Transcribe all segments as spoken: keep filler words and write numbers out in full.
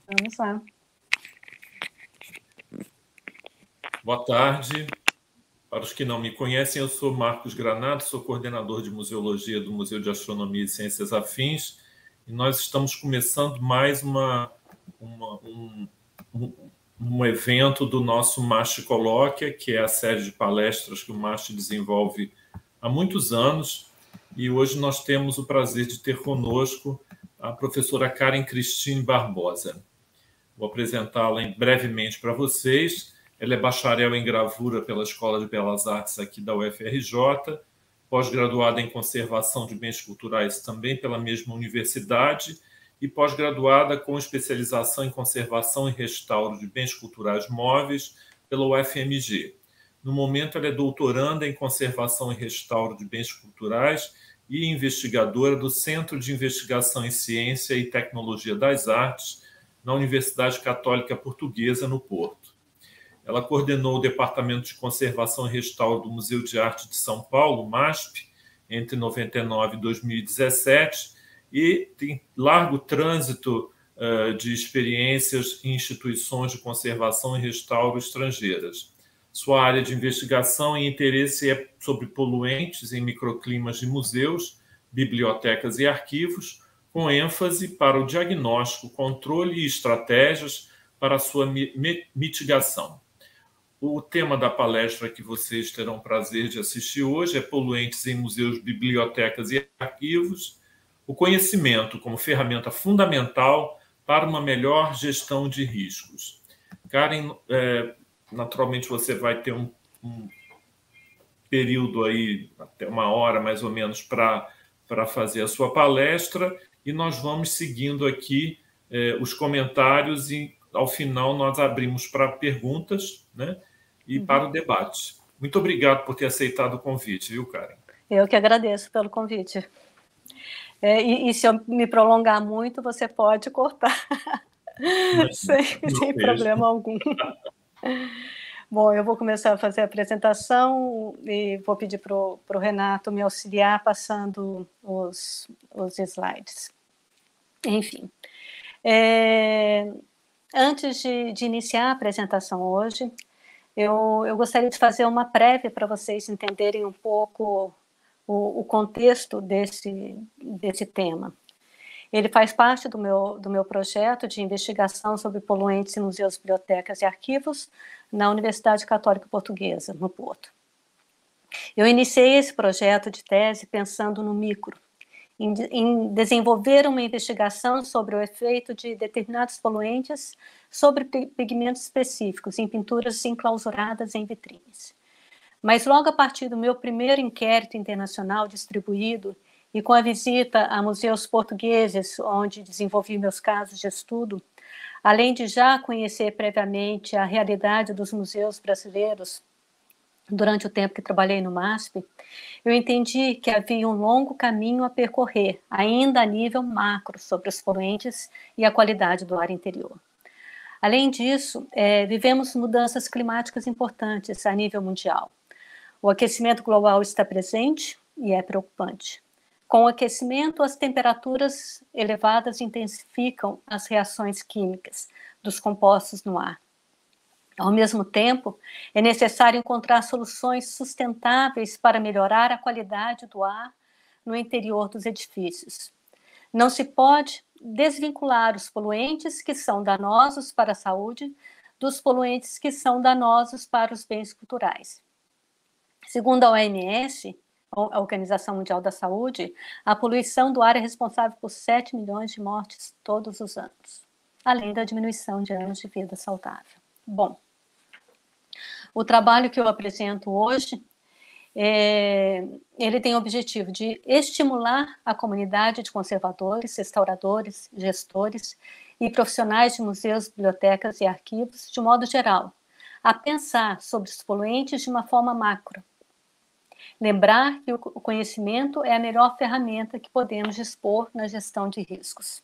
Vamos lá. Boa tarde. Para os que não me conhecem, eu sou Marcos Granado, sou coordenador de Museologia do Museu de Astronomia e Ciências Afins, e nós estamos começando mais uma, uma, um, um, um evento do nosso MAST Colóquia, que é a série de palestras que o MAST desenvolve há muitos anos, e hoje nós temos o prazer de ter conosco a professora Karen Cristine Barbosa. Vou apresentá-la brevemente para vocês. Ela é bacharel em gravura pela Escola de Belas Artes aqui da U F R J, pós-graduada em conservação de bens culturais também pela mesma universidade e pós-graduada com especialização em conservação e restauro de bens culturais móveis pela U F M G. No momento, ela é doutoranda em conservação e restauro de bens culturais e investigadora do Centro de Investigação em Ciência e Tecnologia das Artes na Universidade Católica Portuguesa, no Porto. Ela coordenou o Departamento de Conservação e Restauro do Museu de Arte de São Paulo, MASP, entre noventa e nove e dois mil e dezessete, e tem largo trânsito uh, de experiências em instituições de conservação e restauro estrangeiras. Sua área de investigação e interesse é sobre poluentes em microclimas de museus, bibliotecas e arquivos, com ênfase para o diagnóstico, controle e estratégias para a sua mitigação. O tema da palestra que vocês terão prazer de assistir hoje é Poluentes em Museus, Bibliotecas e Arquivos, o conhecimento como ferramenta fundamental para uma melhor gestão de riscos. Karen, é, naturalmente você vai ter um, um período aí, até uma hora mais ou menos, para para fazer a sua palestra, e nós vamos seguindo aqui eh, os comentários e, ao final, nós abrimos para perguntas, né, e uhum. para o debate. Muito obrigado por ter aceitado o convite, viu, Karen? Eu que agradeço pelo convite. É, e, e se eu me prolongar muito, você pode cortar, sem, sem problema algum. Bom, eu vou começar a fazer a apresentação e vou pedir para o Renato me auxiliar passando os, os slides. Enfim, é, antes de, de iniciar a apresentação hoje, eu, eu gostaria de fazer uma prévia para vocês entenderem um pouco o, o contexto desse, desse tema. Ele faz parte do meu, do meu projeto de investigação sobre poluentes em museus, bibliotecas e arquivos na Universidade Católica Portuguesa, no Porto. Eu iniciei esse projeto de tese pensando no micro, em, em desenvolver uma investigação sobre o efeito de determinados poluentes sobre pigmentos específicos em pinturas enclausuradas em vitrines. Mas logo a partir do meu primeiro inquérito internacional distribuído e com a visita a museus portugueses, onde desenvolvi meus casos de estudo, além de já conhecer previamente a realidade dos museus brasileiros durante o tempo que trabalhei no MASP, eu entendi que havia um longo caminho a percorrer, ainda a nível macro, sobre os poluentes e a qualidade do ar interior. Além disso, é, vivemos mudanças climáticas importantes a nível mundial. O aquecimento global está presente e é preocupante. Com o aquecimento, as temperaturas elevadas intensificam as reações químicas dos compostos no ar. Ao mesmo tempo, é necessário encontrar soluções sustentáveis para melhorar a qualidade do ar no interior dos edifícios. Não se pode desvincular os poluentes que são danosos para a saúde dos poluentes que são danosos para os bens culturais. Segundo a O M S, a Organização Mundial da Saúde, a poluição do ar é responsável por sete milhões de mortes todos os anos, além da diminuição de anos de vida saudável. Bom, o trabalho que eu apresento hoje, é, ele tem o objetivo de estimular a comunidade de conservadores, restauradores, gestores e profissionais de museus, bibliotecas e arquivos, de modo geral, a pensar sobre os poluentes de uma forma macro. Lembrar que o conhecimento é a melhor ferramenta que podemos dispor na gestão de riscos.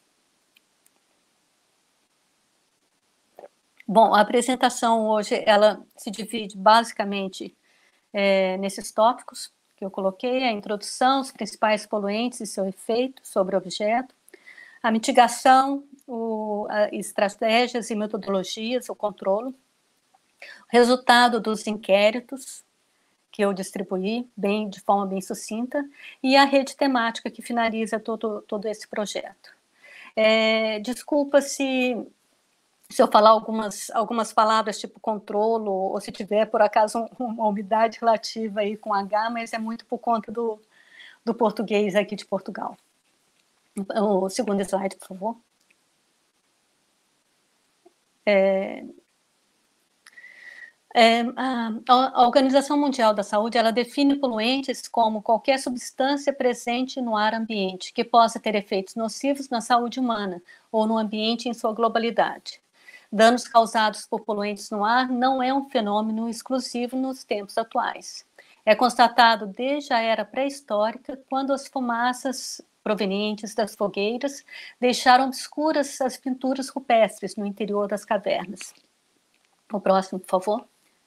Bom, a apresentação hoje, ela se divide basicamente é, nesses tópicos que eu coloquei: a introdução, os principais poluentes e seu efeito sobre o objeto, A mitigação, o, a estratégias e metodologias, o controle, resultado dos inquéritos que eu distribuí bem, de forma bem sucinta, e a rede temática que finaliza todo, todo esse projeto. É, desculpa se, se eu falar algumas, algumas palavras tipo controlo, ou se tiver, por acaso, uma umidade relativa aí com H, mas é muito por conta do, do português aqui de Portugal. O segundo slide, por favor. É, É, a, a Organização Mundial da Saúde, ela define poluentes como qualquer substância presente no ar ambiente que possa ter efeitos nocivos na saúde humana ou no ambiente em sua globalidade. Danos causados por poluentes no ar não é um fenômeno exclusivo nos tempos atuais. É constatado desde a era pré-histórica, quando as fumaças provenientes das fogueiras deixaram obscuras as pinturas rupestres no interior das cavernas. O próximo, por favor.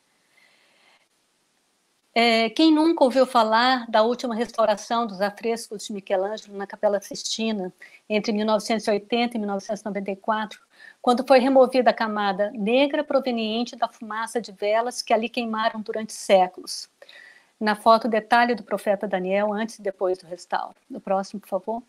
É, quem nunca ouviu falar da última restauração dos afrescos de Michelangelo na Capela Sistina, entre mil novecentos e oitenta e mil novecentos e noventa e quatro, quando foi removida a camada negra proveniente da fumaça de velas que ali queimaram durante séculos? Na foto, detalhe do profeta Daniel antes e depois do restauro. O próximo, por favor.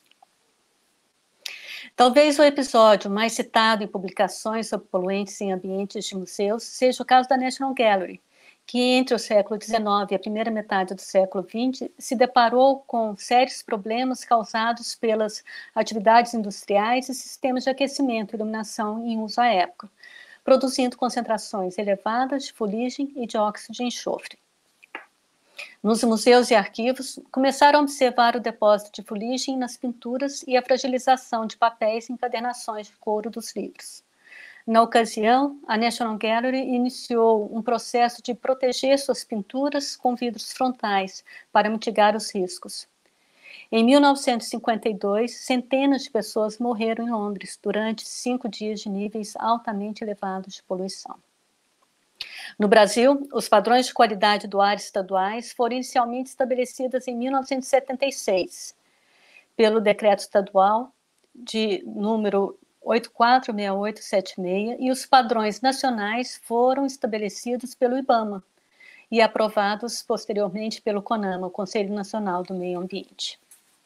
Talvez o episódio mais citado em publicações sobre poluentes em ambientes de museus seja o caso da National Gallery, que entre o século dezenove e a primeira metade do século vinte se deparou com sérios problemas causados pelas atividades industriais e sistemas de aquecimento e iluminação em uso à época, produzindo concentrações elevadas de fuligem e de óxido de enxofre. Nos museus e arquivos, começaram a observar o depósito de fuligem nas pinturas e a fragilização de papéis e encadernações de couro dos livros. Na ocasião, a National Gallery iniciou um processo de proteger suas pinturas com vidros frontais para mitigar os riscos. Em mil novecentos e cinquenta e dois, centenas de pessoas morreram em Londres durante cinco dias de níveis altamente elevados de poluição. No Brasil, os padrões de qualidade do ar estaduais foram inicialmente estabelecidos em mil novecentos e setenta e seis, pelo Decreto Estadual de número oito quatro seis oito sete seis, e os padrões nacionais foram estabelecidos pelo IBAMA e aprovados posteriormente pelo CONAMA, o Conselho Nacional do Meio Ambiente.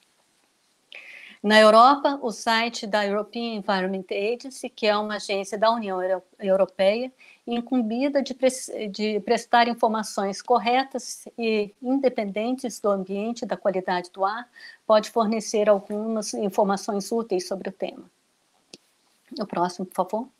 Na Europa, o site da European Environment Agency, que é uma agência da União Europeia, incumbida de, pre de prestar informações corretas e independentes do ambiente e da qualidade do ar, pode fornecer algumas informações úteis sobre o tema. O próximo, por favor.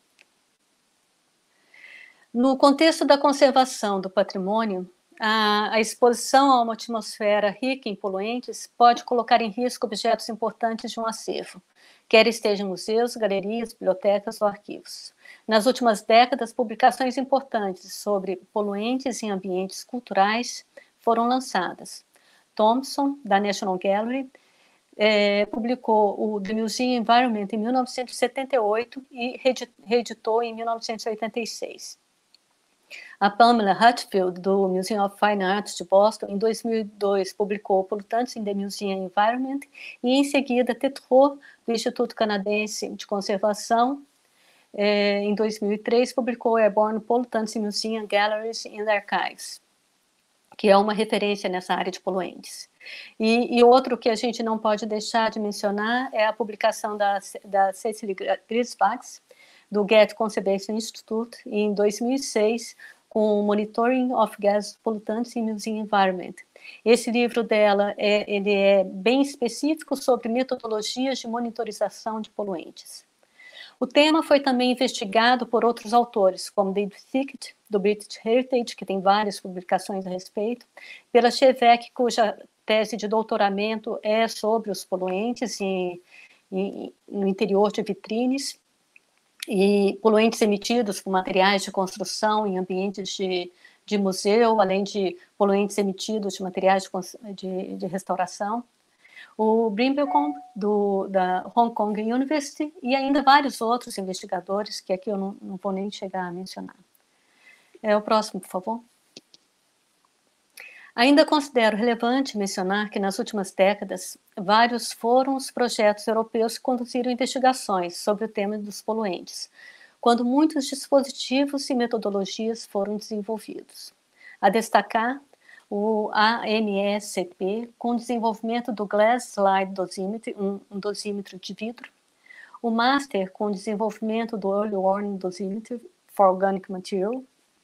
No contexto da conservação do patrimônio, a, a exposição a uma atmosfera rica em poluentes pode colocar em risco objetos importantes de um acervo, quer estejam em museus, galerias, bibliotecas ou arquivos. Nas últimas décadas, publicações importantes sobre poluentes em ambientes culturais foram lançadas. Thompson, da National Gallery, É, publicou o The Museum Environment em mil novecentos e setenta e oito e reeditou em mil novecentos e oitenta e seis. A Pamela Hutfield, do Museum of Fine Arts de Boston, em dois mil e dois, publicou Pollutants in the Museum Environment, e em seguida Tétrault, do Instituto Canadense de Conservação, é, em dois mil e três, publicou Airborne Pollutants in Museum Galleries and Archives, que é uma referência nessa área de poluentes. E, e outro que a gente não pode deixar de mencionar é a publicação da, da Cecily Griesbach, do Getty Conservation Institute, em dois mil e seis, com Monitoring of Gas Pollutants in Museum Environment. Esse livro dela é, ele é bem específico sobre metodologias de monitorização de poluentes. O tema foi também investigado por outros autores, como David Thickett, do British Heritage, que tem várias publicações a respeito, pela Chevek, cuja tese de doutoramento é sobre os poluentes em, em, no interior de vitrines, e poluentes emitidos por materiais de construção em ambientes de, de museu, além de poluentes emitidos de materiais de, de, de restauração. O Brimblecombe, do, da Hong Kong University, e ainda vários outros investigadores, que aqui eu não, não vou nem chegar a mencionar. É o próximo, por favor. Ainda considero relevante mencionar que, nas últimas décadas, vários foram os projetos europeus que conduziram investigações sobre o tema dos poluentes, quando muitos dispositivos e metodologias foram desenvolvidos. A destacar o A M S C P, com o desenvolvimento do Glass Slide Dosimetry, um, um dosímetro de vidro, o MASTER, com o desenvolvimento do Early Warning Dosimetry for Organic Material,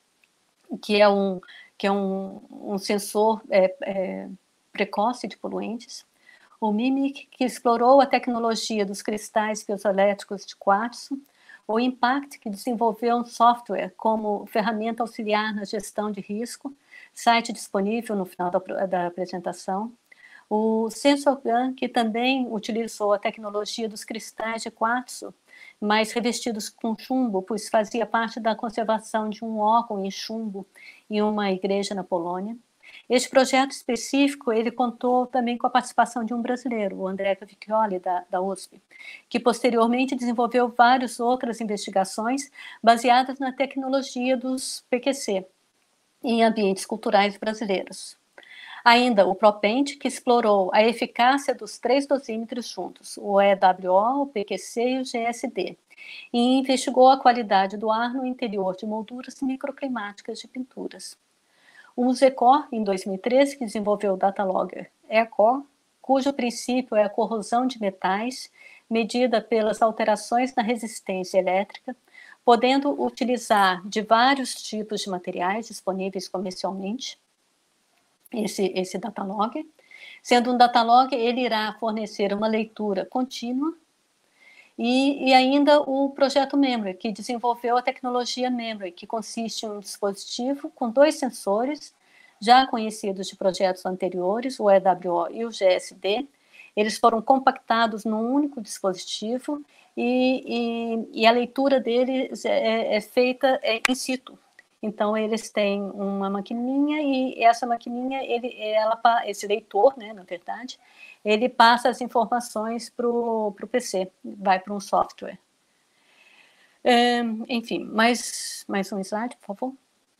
que é um, que é um, um sensor é, é, precoce de poluentes, o MIMIC, que explorou a tecnologia dos cristais piezoelétricos de quartzo, o IMPACT, que desenvolveu um software como ferramenta auxiliar na gestão de risco, site disponível no final da, da apresentação, o SensorGun, que também utilizou a tecnologia dos cristais de quartzo, mas revestidos com chumbo, pois fazia parte da conservação de um órgão em chumbo em uma igreja na Polônia. Este projeto específico, ele contou também com a participação de um brasileiro, o André Cavicchioli, da, da U S P, que posteriormente desenvolveu várias outras investigações baseadas na tecnologia dos P Q C, em ambientes culturais brasileiros. Ainda o PROPENT, que explorou a eficácia dos três dosímetros juntos, o E W O, o P Q C e o G S D, e investigou a qualidade do ar no interior de molduras microclimáticas de pinturas. O Musecor, em dois mil e treze, que desenvolveu o Datalogger Aircore, cujo princípio é a corrosão de metais, medida pelas alterações na resistência elétrica, podendo utilizar de vários tipos de materiais disponíveis comercialmente, esse, esse datalogger. Sendo um datalogger, ele irá fornecer uma leitura contínua, e, e ainda o projeto Memory, que desenvolveu a tecnologia Memory, que consiste em um dispositivo com dois sensores, já conhecidos de projetos anteriores, o E W O e o G S D. Eles foram compactados num único dispositivo, e, e, e a leitura deles é, é feita in situ. Então, eles têm uma maquininha, e essa maquininha, ele, ela, esse leitor, né, na verdade, ele passa as informações para o P C, vai para um software. É, enfim, mais, mais um slide, por favor.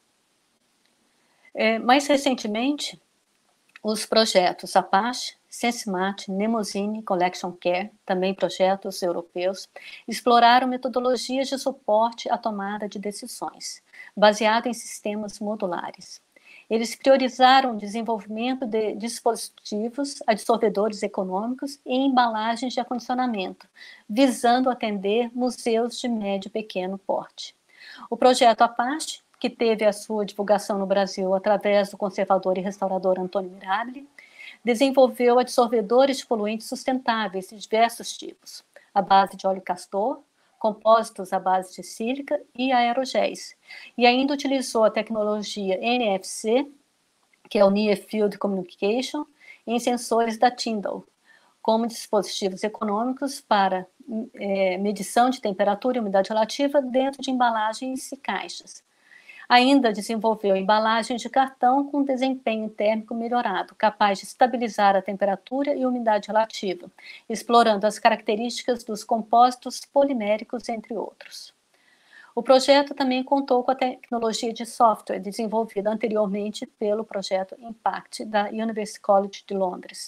É, mais recentemente, os projetos Apache, SenseMat, Nemosine, Collection Care, também projetos europeus, exploraram metodologias de suporte à tomada de decisões, baseado em sistemas modulares. Eles priorizaram o desenvolvimento de dispositivos absorvedores econômicos e embalagens de acondicionamento, visando atender museus de médio e pequeno porte. O projeto Apache, que teve a sua divulgação no Brasil através do conservador e restaurador Antônio Mirabile, desenvolveu absorvedores de poluentes sustentáveis de diversos tipos, à base de óleo castor, compósitos à base de sílica e aerogéis. E ainda utilizou a tecnologia N F C, que é o Near Field Communication, em sensores da Tyndall, como dispositivos econômicos para é, medição de temperatura e umidade relativa dentro de embalagens e caixas. Ainda desenvolveu embalagens de cartão com desempenho térmico melhorado, capaz de estabilizar a temperatura e umidade relativa, explorando as características dos compósitos poliméricos, entre outros. O projeto também contou com a tecnologia de software desenvolvida anteriormente pelo projeto IMPACT da University College de Londres.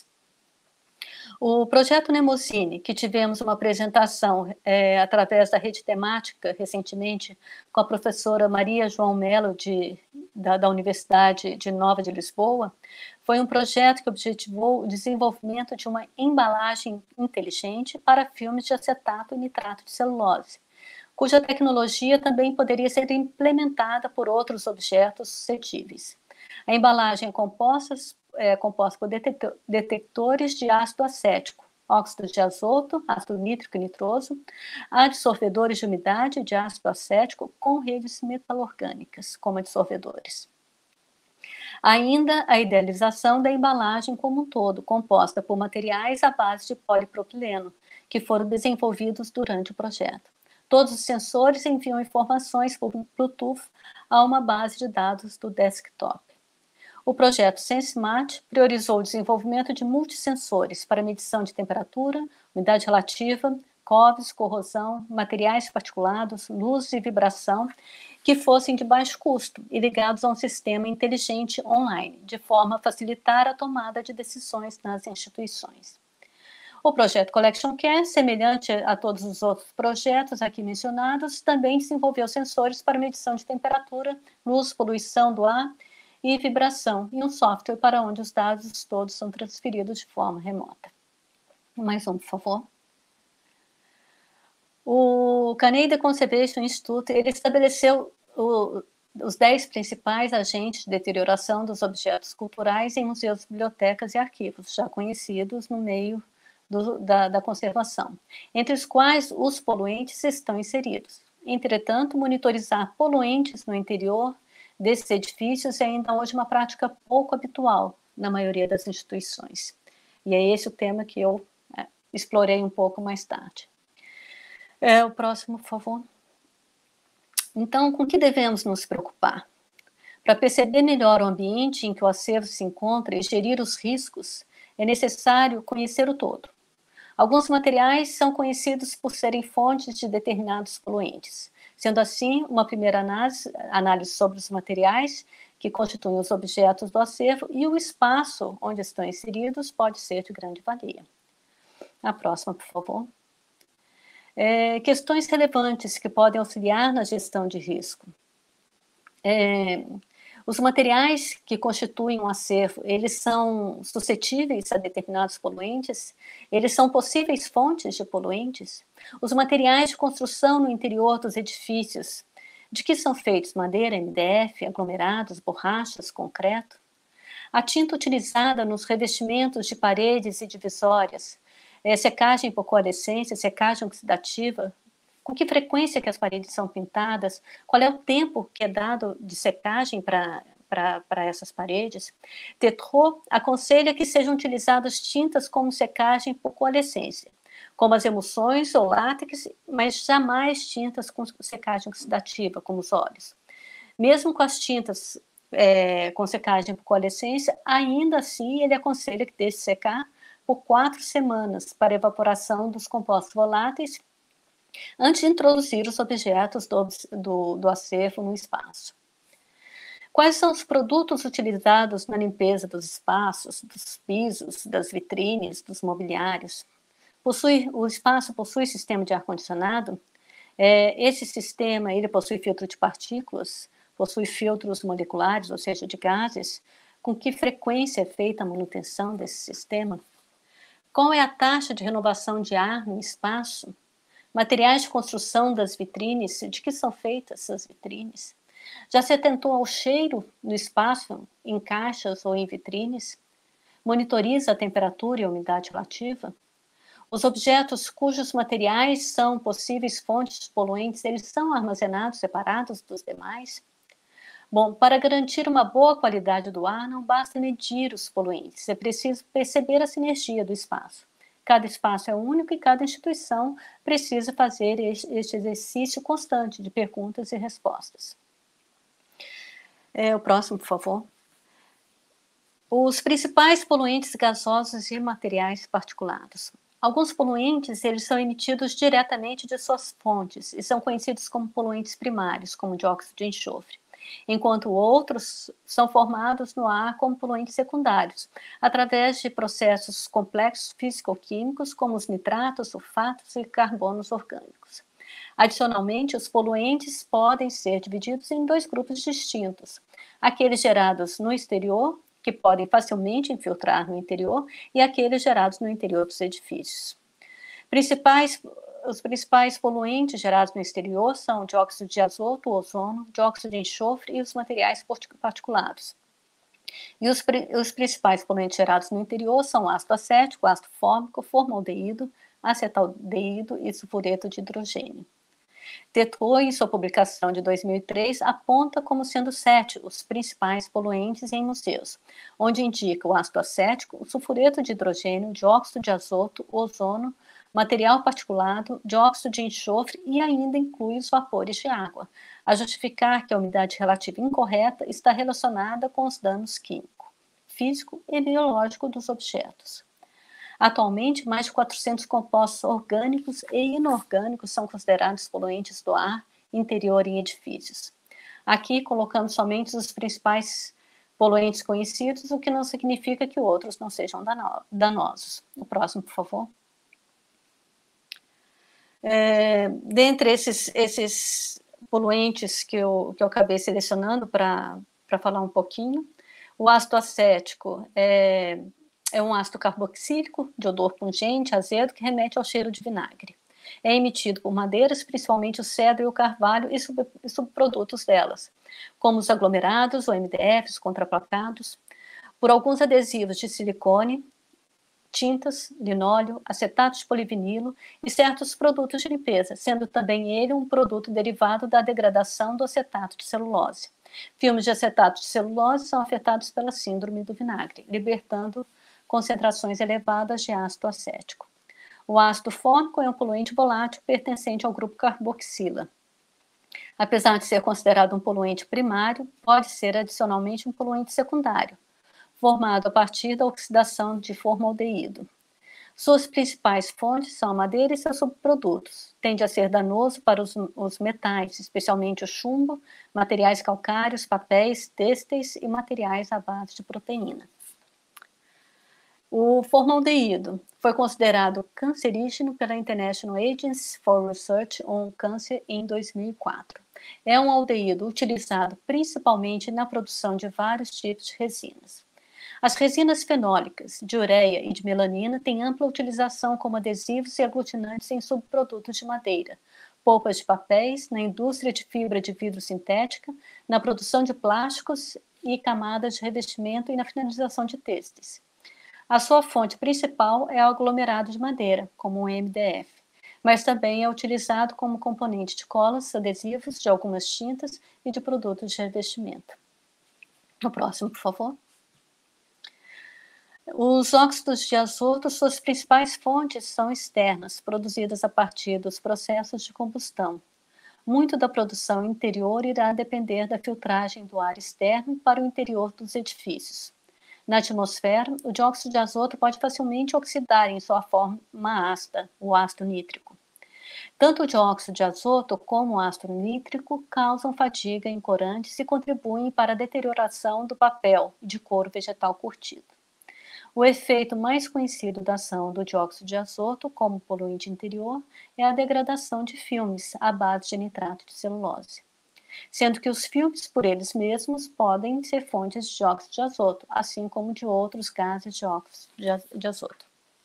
O projeto Nemosine, que tivemos uma apresentação é, através da rede temática recentemente com a professora Maria João Melo, de, da, da Universidade de Nova de Lisboa, foi um projeto que objetivou o desenvolvimento de uma embalagem inteligente para filmes de acetato e nitrato de celulose, cuja tecnologia também poderia ser implementada por outros objetos suscetíveis. A embalagem é composta, é composta por detector, detectores de ácido acético, óxido de azoto, ácido nítrico e nitroso, adsorvedores de umidade de ácido acético com redes metalorgânicas como adsorvedores. Ainda a idealização da embalagem como um todo, composta por materiais à base de polipropileno, que foram desenvolvidos durante o projeto. Todos os sensores enviam informações por Bluetooth a uma base de dados do desktop. O projeto SenseMat priorizou o desenvolvimento de multissensores para medição de temperatura, umidade relativa, coves, corrosão, materiais particulados, luz e vibração, que fossem de baixo custo e ligados a um sistema inteligente online, de forma a facilitar a tomada de decisões nas instituições. O projeto Collection Care, semelhante a todos os outros projetos aqui mencionados, também desenvolveu sensores para medição de temperatura, luz, poluição do ar e vibração, e um software para onde os dados todos são transferidos de forma remota. Mais um, por favor. O Canadian Conservation Institute ele estabeleceu o, os dez principais agentes de deterioração dos objetos culturais em museus, bibliotecas e arquivos, já conhecidos no meio do, da, da conservação, entre os quais os poluentes estão inseridos. Entretanto, monitorizar poluentes no interior desses edifícios é ainda hoje uma prática pouco habitual na maioria das instituições. E é esse o tema que eu é, explorei um pouco mais tarde. É, o próximo, por favor. Então, com que devemos nos preocupar? Para perceber melhor o ambiente em que o acervo se encontra e gerir os riscos, é necessário conhecer o todo. Alguns materiais são conhecidos por serem fontes de determinados poluentes. Sendo assim, uma primeira análise, análise sobre os materiais que constituem os objetos do acervo e o espaço onde estão inseridos pode ser de grande valia. A próxima, por favor. É, questões relevantes que podem auxiliar na gestão de risco. É, os materiais que constituem um acervo, eles são suscetíveis a determinados poluentes? Eles são possíveis fontes de poluentes? Os materiais de construção no interior dos edifícios, de que são feitos? Madeira, M D F, aglomerados, borrachas, concreto? A tinta utilizada nos revestimentos de paredes e divisórias, é, secagem por coalescência, secagem oxidativa, com que frequência que as paredes são pintadas, qual é o tempo que é dado de secagem para para essas paredes. Tétro aconselha que sejam utilizadas tintas como secagem por coalescência, como as emulsões ou látex, mas jamais tintas com secagem oxidativa, como os óleos. Mesmo com as tintas é, com secagem por coalescência, ainda assim ele aconselha que deixe secar por quatro semanas para evaporação dos compostos voláteis antes de introduzir os objetos do, do, do acervo no espaço. Quais são os produtos utilizados na limpeza dos espaços, dos pisos, das vitrines, dos mobiliários? Possui, o espaço possui sistema de ar-condicionado? É, esse sistema ele possui filtro de partículas? Possui filtros moleculares, ou seja, de gases? Com que frequência é feita a manutenção desse sistema? Qual é a taxa de renovação de ar no espaço? Materiais de construção das vitrines, de que são feitas essas vitrines? Já se atentou ao cheiro no espaço, em caixas ou em vitrines? Monitoriza a temperatura e a umidade relativa? Os objetos cujos materiais são possíveis fontes de poluentes, eles são armazenados separados dos demais? Bom, para garantir uma boa qualidade do ar, não basta medir os poluentes, é preciso perceber a sinergia do espaço. Cada espaço é único e cada instituição precisa fazer este exercício constante de perguntas e respostas. É, o próximo, por favor. Os principais poluentes gasosos e materiais particulados. Alguns poluentes eles são emitidos diretamente de suas fontes e são conhecidos como poluentes primários, como dióxido de enxofre, enquanto outros são formados no ar como poluentes secundários, através de processos complexos físico-químicos, como os nitratos, sulfatos e carbonos orgânicos. Adicionalmente, os poluentes podem ser divididos em dois grupos distintos: aqueles gerados no exterior, que podem facilmente infiltrar no interior, e aqueles gerados no interior dos edifícios. Principais, os principais poluentes gerados no exterior são o dióxido de azoto, o ozono, dióxido de enxofre e os materiais particulados. E os, os principais poluentes gerados no interior são o ácido acético, o ácido fórmico, formaldeído, acetaldeído e sulfureto de hidrogênio. Tétro, em sua publicação de dois mil e três, aponta como sendo sete os principais poluentes em museus, onde indica o ácido acético, o sulfureto de hidrogênio, o dióxido de azoto, o ozono, material particulado, dióxido de enxofre e ainda inclui os vapores de água, a justificar que a umidade relativa incorreta está relacionada com os danos químico, físico e biológico dos objetos. Atualmente, mais de quatrocentos compostos orgânicos e inorgânicos são considerados poluentes do ar interior em edifícios. Aqui colocamos somente os principais poluentes conhecidos, o que não significa que outros não sejam danosos. O próximo, por favor. É, dentre esses, esses poluentes que eu, que eu acabei selecionando para falar um pouquinho, o ácido acético é, é um ácido carboxílico de odor pungente, azedo, que remete ao cheiro de vinagre. É emitido por madeiras, principalmente o cedro e o carvalho e, sub, e subprodutos delas, como os aglomerados, o M D Fs, contraplacados, por alguns adesivos de silicone, tintas, linóleo, acetato de polivinilo e certos produtos de limpeza, sendo também ele um produto derivado da degradação do acetato de celulose. Filmes de acetato de celulose são afetados pela síndrome do vinagre, libertando concentrações elevadas de ácido acético. O ácido fórmico é um poluente volátil pertencente ao grupo carboxila. Apesar de ser considerado um poluente primário, pode ser adicionalmente um poluente secundário, formado a partir da oxidação de formaldeído. Suas principais fontes são a madeira e seus subprodutos. Tende a ser danoso para os, os metais, especialmente o chumbo, materiais calcários, papéis, têxteis e materiais à base de proteína. O formaldeído foi considerado cancerígeno pela International Agency for Research on Cancer em dois mil e quatro. É um aldeído utilizado principalmente na produção de vários tipos de resinas. As resinas fenólicas, de ureia e de melanina têm ampla utilização como adesivos e aglutinantes em subprodutos de madeira, polpas de papéis, na indústria de fibra de vidro sintética, na produção de plásticos e camadas de revestimento e na finalização de têxteis. A sua fonte principal é o aglomerado de madeira, como o M D F, mas também é utilizado como componente de colas, adesivos, de algumas tintas e de produtos de revestimento. O próximo, por favor. Os óxidos de azoto, suas principais fontes são externas, produzidas a partir dos processos de combustão. Muito da produção interior irá depender da filtragem do ar externo para o interior dos edifícios. Na atmosfera, o dióxido de azoto pode facilmente oxidar em sua forma ácida, o ácido nítrico. Tanto o dióxido de azoto como o ácido nítrico causam fadiga em corantes e contribuem para a deterioração do papel e de couro vegetal curtido. O efeito mais conhecido da ação do dióxido de azoto como poluente interior é a degradação de filmes à base de nitrato de celulose, sendo que os filmes, por eles mesmos, podem ser fontes de dióxido de azoto, assim como de outros gases de óxido de azoto.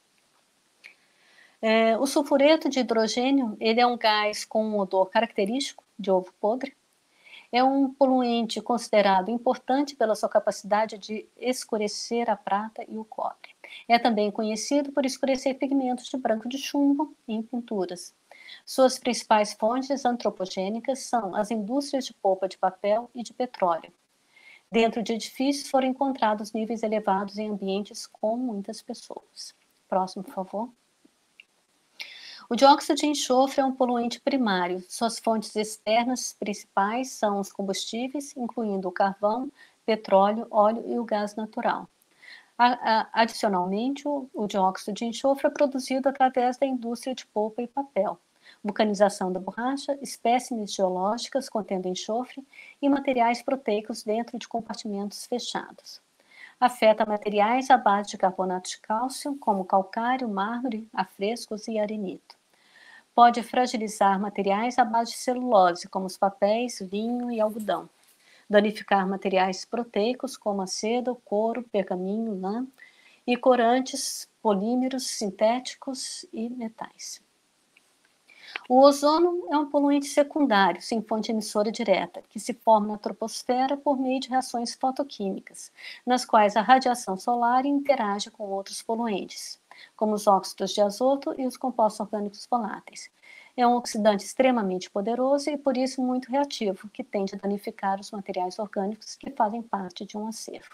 É, o sulfureto de hidrogênio, ele é um gás com um odor característico de ovo podre. É um poluente considerado importante pela sua capacidade de escurecer a prata e o cobre. É também conhecido por escurecer pigmentos de branco de chumbo em pinturas. Suas principais fontes antropogênicas são as indústrias de polpa de papel e de petróleo. Dentro de edifícios foram encontrados níveis elevados em ambientes com muitas pessoas. Próximo, por favor. O dióxido de enxofre é um poluente primário. Suas fontes externas principais são os combustíveis, incluindo o carvão, petróleo, óleo e o gás natural. Adicionalmente, o dióxido de enxofre é produzido através da indústria de polpa e papel, vulcanização da borracha, espécimes geológicas contendo enxofre e materiais proteicos dentro de compartimentos fechados. Afeta materiais à base de carbonato de cálcio, como calcário, mármore, afrescos e arenito. Pode fragilizar materiais à base de celulose, como os papéis, vinho e algodão. Danificar materiais proteicos, como a seda, o couro, pergaminho, lã, e corantes, polímeros sintéticos e metais. O ozono é um poluente secundário, sem fonte emissora direta, que se forma na troposfera por meio de reações fotoquímicas, nas quais a radiação solar interage com outros poluentes, como os óxidos de azoto e os compostos orgânicos voláteis. É um oxidante extremamente poderoso e, por isso, muito reativo, que tende a danificar os materiais orgânicos que fazem parte de um acervo.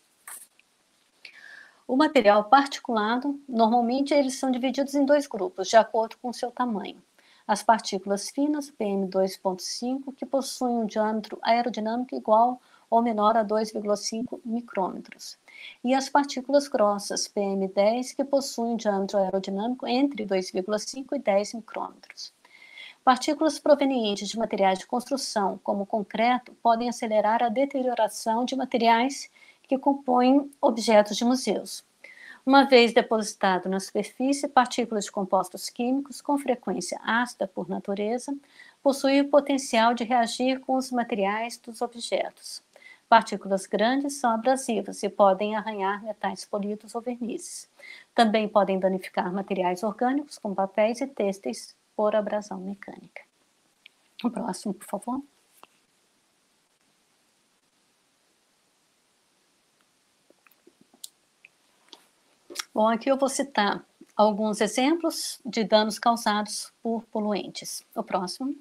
O material particulado, normalmente, eles são divididos em dois grupos, de acordo com o seu tamanho. As partículas finas, P M dois ponto cinco, que possuem um diâmetro aerodinâmico igual ou menor a dois vírgula cinco micrômetros, e as partículas grossas, P M dez, que possuem um diâmetro aerodinâmico entre dois vírgula cinco e dez micrômetros. Partículas provenientes de materiais de construção, como o concreto, podem acelerar a deterioração de materiais que compõem objetos de museus. Uma vez depositado na superfície, partículas de compostos químicos, com frequência ácida por natureza, possuem o potencial de reagir com os materiais dos objetos. Partículas grandes são abrasivas e podem arranhar metais polidos ou vernizes. Também podem danificar materiais orgânicos, como papéis e têxteis, por abrasão mecânica. O próximo, por favor. Bom, aqui eu vou citar alguns exemplos de danos causados por poluentes. O próximo.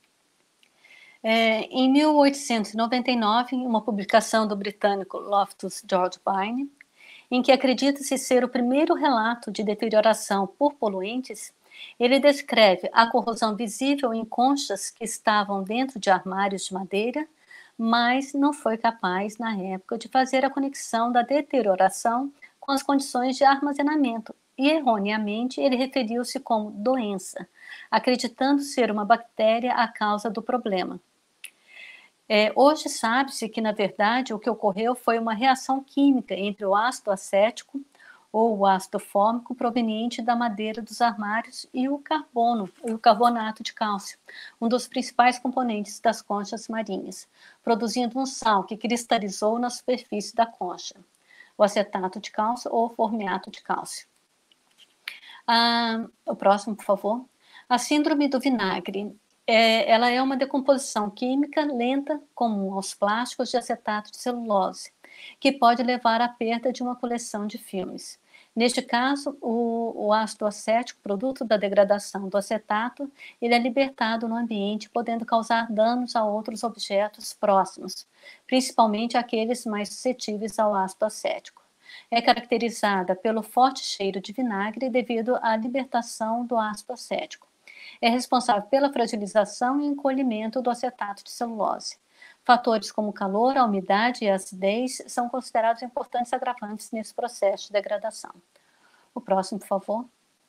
É, em mil oitocentos e noventa e nove, uma publicação do britânico Loftus George Byrne, em que acredita-se ser o primeiro relato de deterioração por poluentes, ele descreve a corrosão visível em conchas que estavam dentro de armários de madeira, mas não foi capaz, na época, de fazer a conexão da deterioração com as condições de armazenamento, e erroneamente ele referiu-se como doença, acreditando ser uma bactéria a causa do problema. É, hoje sabe-se que, na verdade, o que ocorreu foi uma reação química entre o ácido acético ou o ácido fórmico proveniente da madeira dos armários e o carbono, o carbonato de cálcio, um dos principais componentes das conchas marinhas, produzindo um sal que cristalizou na superfície da concha, o acetato de cálcio ou formiato de cálcio. Ah, o próximo, por favor. A síndrome do vinagre. É, ela é uma decomposição química lenta comum aos plásticos de acetato de celulose, que pode levar à perda de uma coleção de filmes. Neste caso, o, o ácido acético, produto da degradação do acetato, ele é libertado no ambiente, podendo causar danos a outros objetos próximos, principalmente aqueles mais suscetíveis ao ácido acético. É caracterizada pelo forte cheiro de vinagre devido à libertação do ácido acético. É responsável pela fragilização e encolhimento do acetato de celulose. Fatores como calor, a umidade e a acidez são considerados importantes agravantes nesse processo de degradação. O próximo, por favor.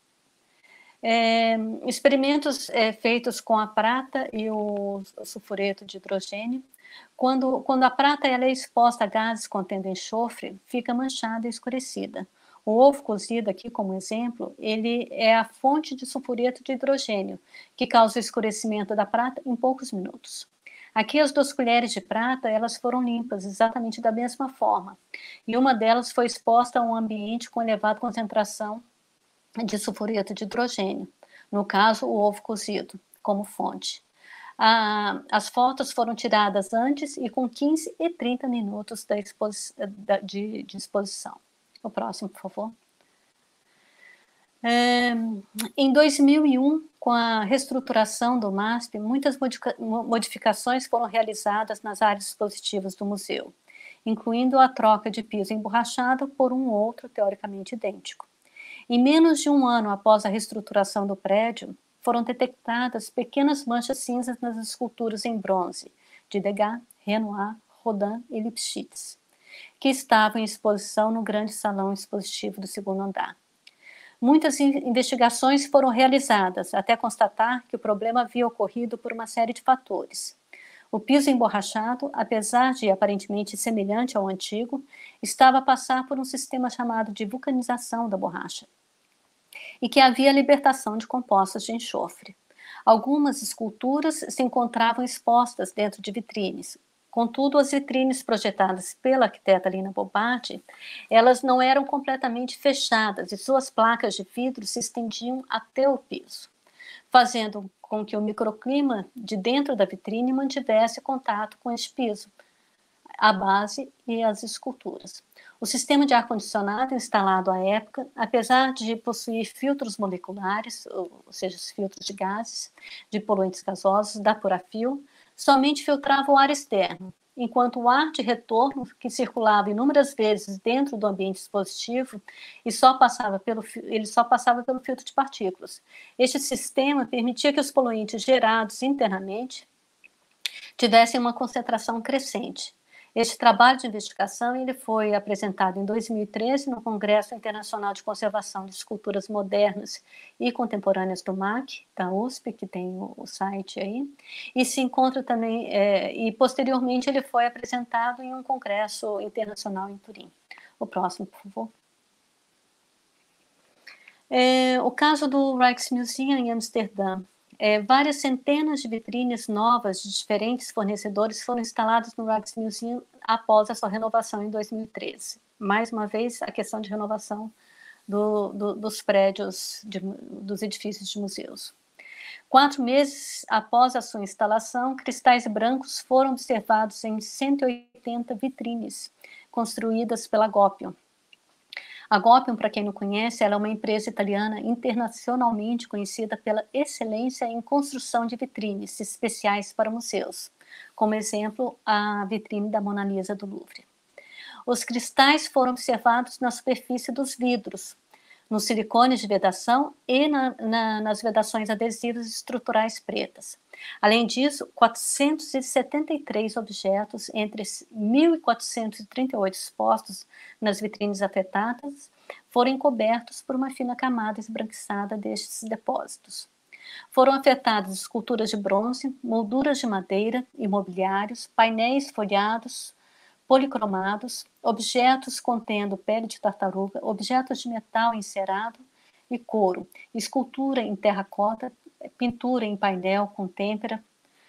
É, experimentos é, feitos com a prata e o sulfureto de hidrogênio. Quando, quando a prata ela é exposta a gases contendo enxofre, fica manchada e escurecida. O ovo cozido aqui, como exemplo, ele é a fonte de sulfureto de hidrogênio, que causa o escurecimento da prata em poucos minutos. Aqui as duas colheres de prata, elas foram limpas exatamente da mesma forma, e uma delas foi exposta a um ambiente com elevada concentração de sulfureto de hidrogênio, no caso o ovo cozido, como fonte. Ah, as fotos foram tiradas antes e com quinze e trinta minutos da exposi de, de exposição. O próximo, por favor. É, em dois mil e um, com a reestruturação do MASP, muitas modificações foram realizadas nas áreas expositivas do museu, incluindo a troca de piso emborrachado por um outro teoricamente idêntico. Em menos de um ano após a reestruturação do prédio, foram detectadas pequenas manchas cinzas nas esculturas em bronze de Degas, Renoir, Rodin e Lipchitz, que estavam em exposição no grande salão expositivo do segundo andar. Muitas investigações foram realizadas até constatar que o problema havia ocorrido por uma série de fatores. O piso emborrachado, apesar de aparentemente semelhante ao antigo, estava a passar por um sistema chamado de vulcanização da borracha, e que havia libertação de compostos de enxofre. Algumas esculturas se encontravam expostas dentro de vitrines. Contudo, as vitrines projetadas pela arquiteta Lina Bobatti, elas não eram completamente fechadas e suas placas de vidro se estendiam até o piso, fazendo com que o microclima de dentro da vitrine mantivesse contato com este piso, a base e as esculturas. O sistema de ar-condicionado instalado à época, apesar de possuir filtros moleculares, ou seja, os filtros de gases, de poluentes gasosos, da Purafil, somente filtrava o ar externo, enquanto o ar de retorno, que circulava inúmeras vezes dentro do ambiente expositivo, e só passava pelo, ele só passava pelo filtro de partículas. Este sistema permitia que os poluentes gerados internamente tivessem uma concentração crescente. Este trabalho de investigação ele foi apresentado em dois mil e treze no Congresso Internacional de Conservação de Esculturas Modernas e Contemporâneas do M A C, da U S P, que tem o, o site aí, e se encontra também, é, e posteriormente ele foi apresentado em um congresso internacional em Turim. O próximo, por favor. É, o caso do Rijksmuseum em Amsterdã. É, várias centenas de vitrines novas de diferentes fornecedores foram instaladas no Rijksmuseum após a sua renovação em dois mil e treze. Mais uma vez, a questão de renovação do, do, dos prédios, de, dos edifícios de museus. Quatro meses após a sua instalação, cristais brancos foram observados em cento e oitenta vitrines construídas pela Gopion. A Gopion, para quem não conhece, ela é uma empresa italiana internacionalmente conhecida pela excelência em construção de vitrines especiais para museus, como exemplo, a vitrine da Mona Lisa do Louvre. Os cristais foram observados na superfície dos vidros, nos silicones de vedação e na, na, nas vedações adesivas estruturais pretas. Além disso, quatrocentos e setenta e três objetos entre mil quatrocentos e trinta e oito expostos nas vitrines afetadas foram encobertos por uma fina camada esbranquiçada destes depósitos. Foram afetadas esculturas de bronze, molduras de madeira, imobiliários, painéis folhados, policromados, objetos contendo pele de tartaruga, objetos de metal encerado e couro, escultura em terracota, pintura em painel com têmpera,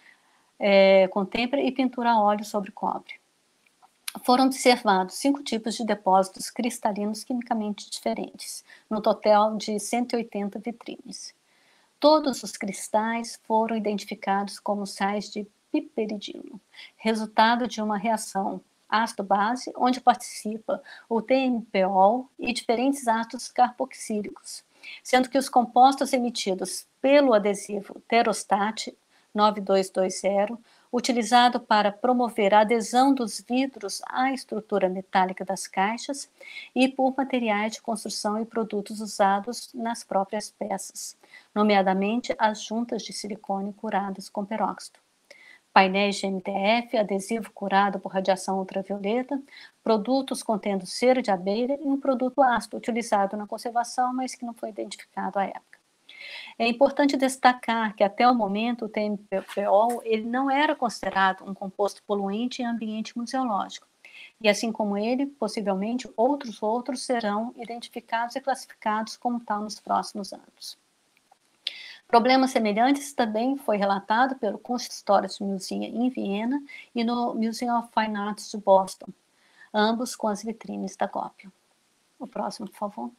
é, com têmpera e pintura a óleo sobre cobre. Foram observados cinco tipos de depósitos cristalinos quimicamente diferentes, no total de cento e oitenta vitrines. Todos os cristais foram identificados como sais de piperidino, resultado de uma reação ácido-base, onde participa o T M P O L e diferentes ácidos carboxílicos, sendo que os compostos emitidos pelo adesivo Terostat nove dois dois zero, utilizado para promover a adesão dos vidros à estrutura metálica das caixas, e por materiais de construção e produtos usados nas próprias peças, nomeadamente as juntas de silicone curadas com peróxido. Painéis de M D F, adesivo curado por radiação ultravioleta, produtos contendo cera de abelha e um produto ácido utilizado na conservação, mas que não foi identificado à época. É importante destacar que até o momento o T M P O L ele não era considerado um composto poluente em ambiente museológico. E assim como ele, possivelmente outros outros serão identificados e classificados como tal nos próximos anos. Problemas semelhantes também foi relatado pelo Kunsthistorisches Museum em Viena e no Museum of Fine Arts de Boston, ambos com as vitrines da Gopion. O próximo, por favor.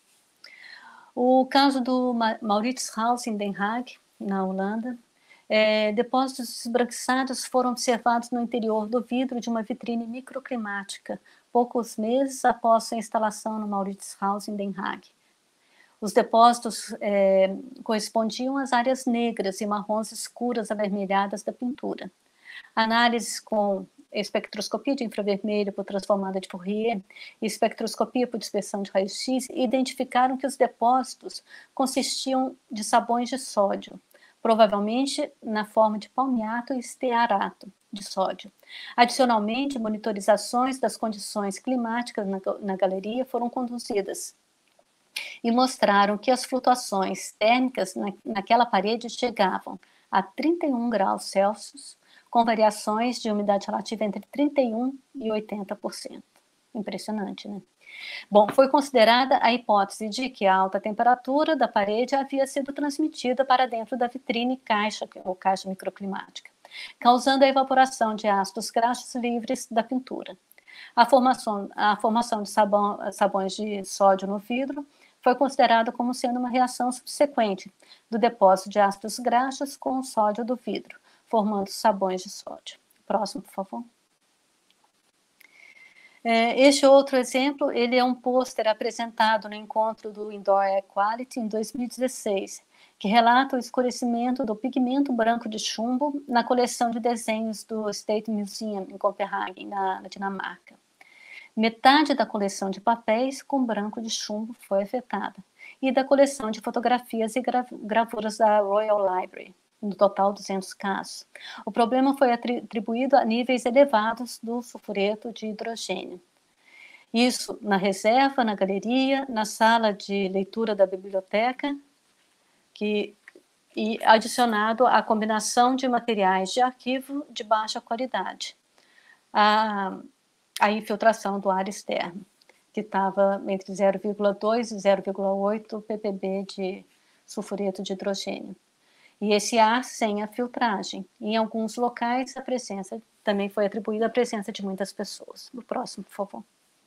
O caso do Mauritshuis em Den Haag, na Holanda, é, depósitos esbranquiçados foram observados no interior do vidro de uma vitrine microclimática, poucos meses após sua instalação no Mauritshuis em Den Haag. Os depósitos é, correspondiam às áreas negras e marrons escuras avermelhadas da pintura. Análises com espectroscopia de infravermelho por transformada de Fourier e espectroscopia por dispersão de raio-x identificaram que os depósitos consistiam de sabões de sódio, provavelmente na forma de palmiato e stearato de sódio. Adicionalmente, monitorizações das condições climáticas na, na galeria foram conduzidas e mostraram que as flutuações térmicas na, naquela parede chegavam a trinta e um graus Celsius, com variações de umidade relativa entre trinta e um e oitenta por cento. Impressionante, né? Bom, foi considerada a hipótese de que a alta temperatura da parede havia sido transmitida para dentro da vitrine caixa, ou caixa microclimática, causando a evaporação de ácidos graxos livres da pintura. A formação, a formação de sabão, sabões de sódio no vidro foi considerada como sendo uma reação subsequente do depósito de ácidos graxos com o sódio do vidro, formando sabões de sódio. Próximo, por favor. É, este outro exemplo, ele é um pôster apresentado no encontro do Indoor Air Quality em dois mil e dezesseis, que relata o escurecimento do pigmento branco de chumbo na coleção de desenhos do State Museum em Copenhague, na, na Dinamarca. Metade da coleção de papéis com branco de chumbo foi afetada, e da coleção de fotografias e gra gravuras da Royal Library. no total duzentos casos. O problema foi atribuído a níveis elevados do sulfureto de hidrogênio. Isso na reserva, na galeria, na sala de leitura da biblioteca, que, e adicionado à combinação de materiais de arquivo de baixa qualidade, a, a infiltração do ar externo, que estava entre zero vírgula dois e zero vírgula oito ppb de sulfureto de hidrogênio. E esse ar sem a filtragem. Em alguns locais, a presença também foi atribuída à presença de muitas pessoas. No próximo, por favor.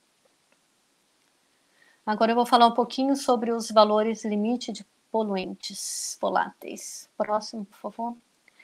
Agora eu vou falar um pouquinho sobre os valores limite de poluentes voláteis. Próximo, por favor.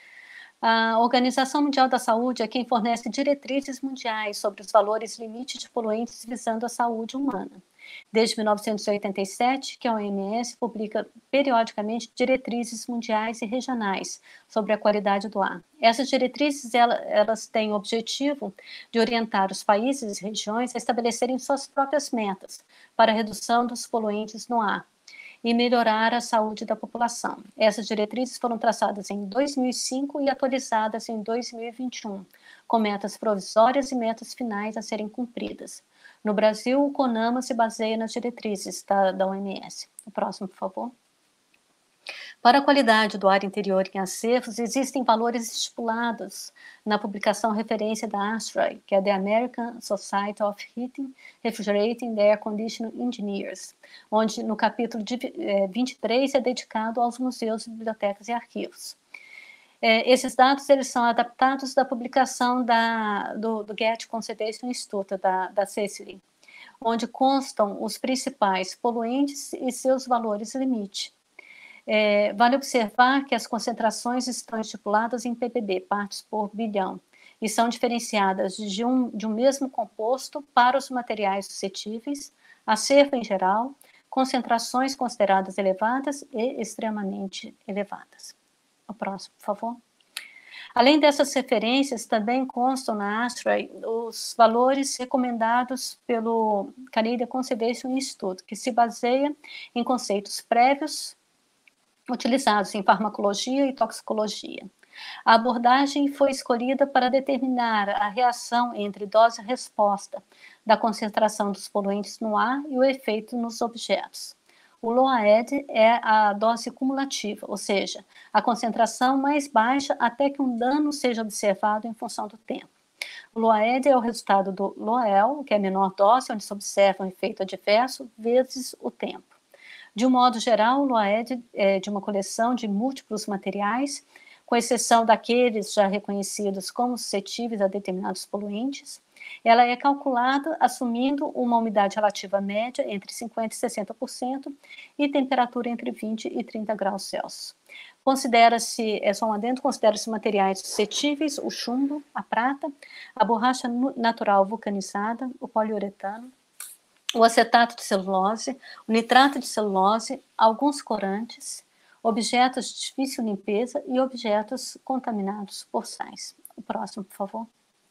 A Organização Mundial da Saúde é quem fornece diretrizes mundiais sobre os valores limite de poluentes visando a saúde humana. Desde mil novecentos e oitenta e sete, que a O M S publica periodicamente diretrizes mundiais e regionais sobre a qualidade do ar. Essas diretrizes, elas, elas têm o objetivo de orientar os países e regiões a estabelecerem suas próprias metas para a redução dos poluentes no ar e melhorar a saúde da população. Essas diretrizes foram traçadas em dois mil e cinco e atualizadas em dois mil e vinte e um, com metas provisórias e metas finais a serem cumpridas. No Brasil, o CONAMA se baseia nas diretrizes da, da O M S. O próximo, por favor. Para a qualidade do ar interior em acervos, existem valores estipulados na publicação referência da ASHRAE, que é The American Society of Heating, Refrigerating and Air Conditioning Engineers, onde no capítulo de, eh, vinte e três é dedicado aos museus, bibliotecas e arquivos. Eh, esses dados eles são adaptados da publicação da, do, do Getty Conservation Institute, da, da Cecily, onde constam os principais poluentes e seus valores limite. É, vale observar que as concentrações estão estipuladas em ppb, partes por bilhão, e são diferenciadas de um, de um mesmo composto para os materiais suscetíveis, acervo em geral, concentrações consideradas elevadas e extremamente elevadas. O próximo, por favor. Além dessas referências, também constam na ASHRAE os valores recomendados pelo Canadian Conservation Institute, que se baseia em conceitos prévios utilizados em farmacologia e toxicologia. A abordagem foi escolhida para determinar a reação entre dose e resposta da concentração dos poluentes no ar e o efeito nos objetos. O LOAED é a dose cumulativa, ou seja, a concentração mais baixa até que um dano seja observado em função do tempo. O LOAED é o resultado do LOEL, que é a menor dose, onde se observa um efeito adverso, vezes o tempo. De um modo geral, o LOAED é de uma coleção de múltiplos materiais, com exceção daqueles já reconhecidos como suscetíveis a determinados poluentes. Ela é calculada assumindo uma umidade relativa média entre cinquenta por cento e sessenta por cento e temperatura entre vinte e trinta graus Celsius. Considera-se, é só um adendo, considera-se materiais suscetíveis, o chumbo, a prata, a borracha natural vulcanizada, o poliuretano, o acetato de celulose, o nitrato de celulose, alguns corantes, objetos de difícil limpeza e objetos contaminados por sais. O próximo, por favor.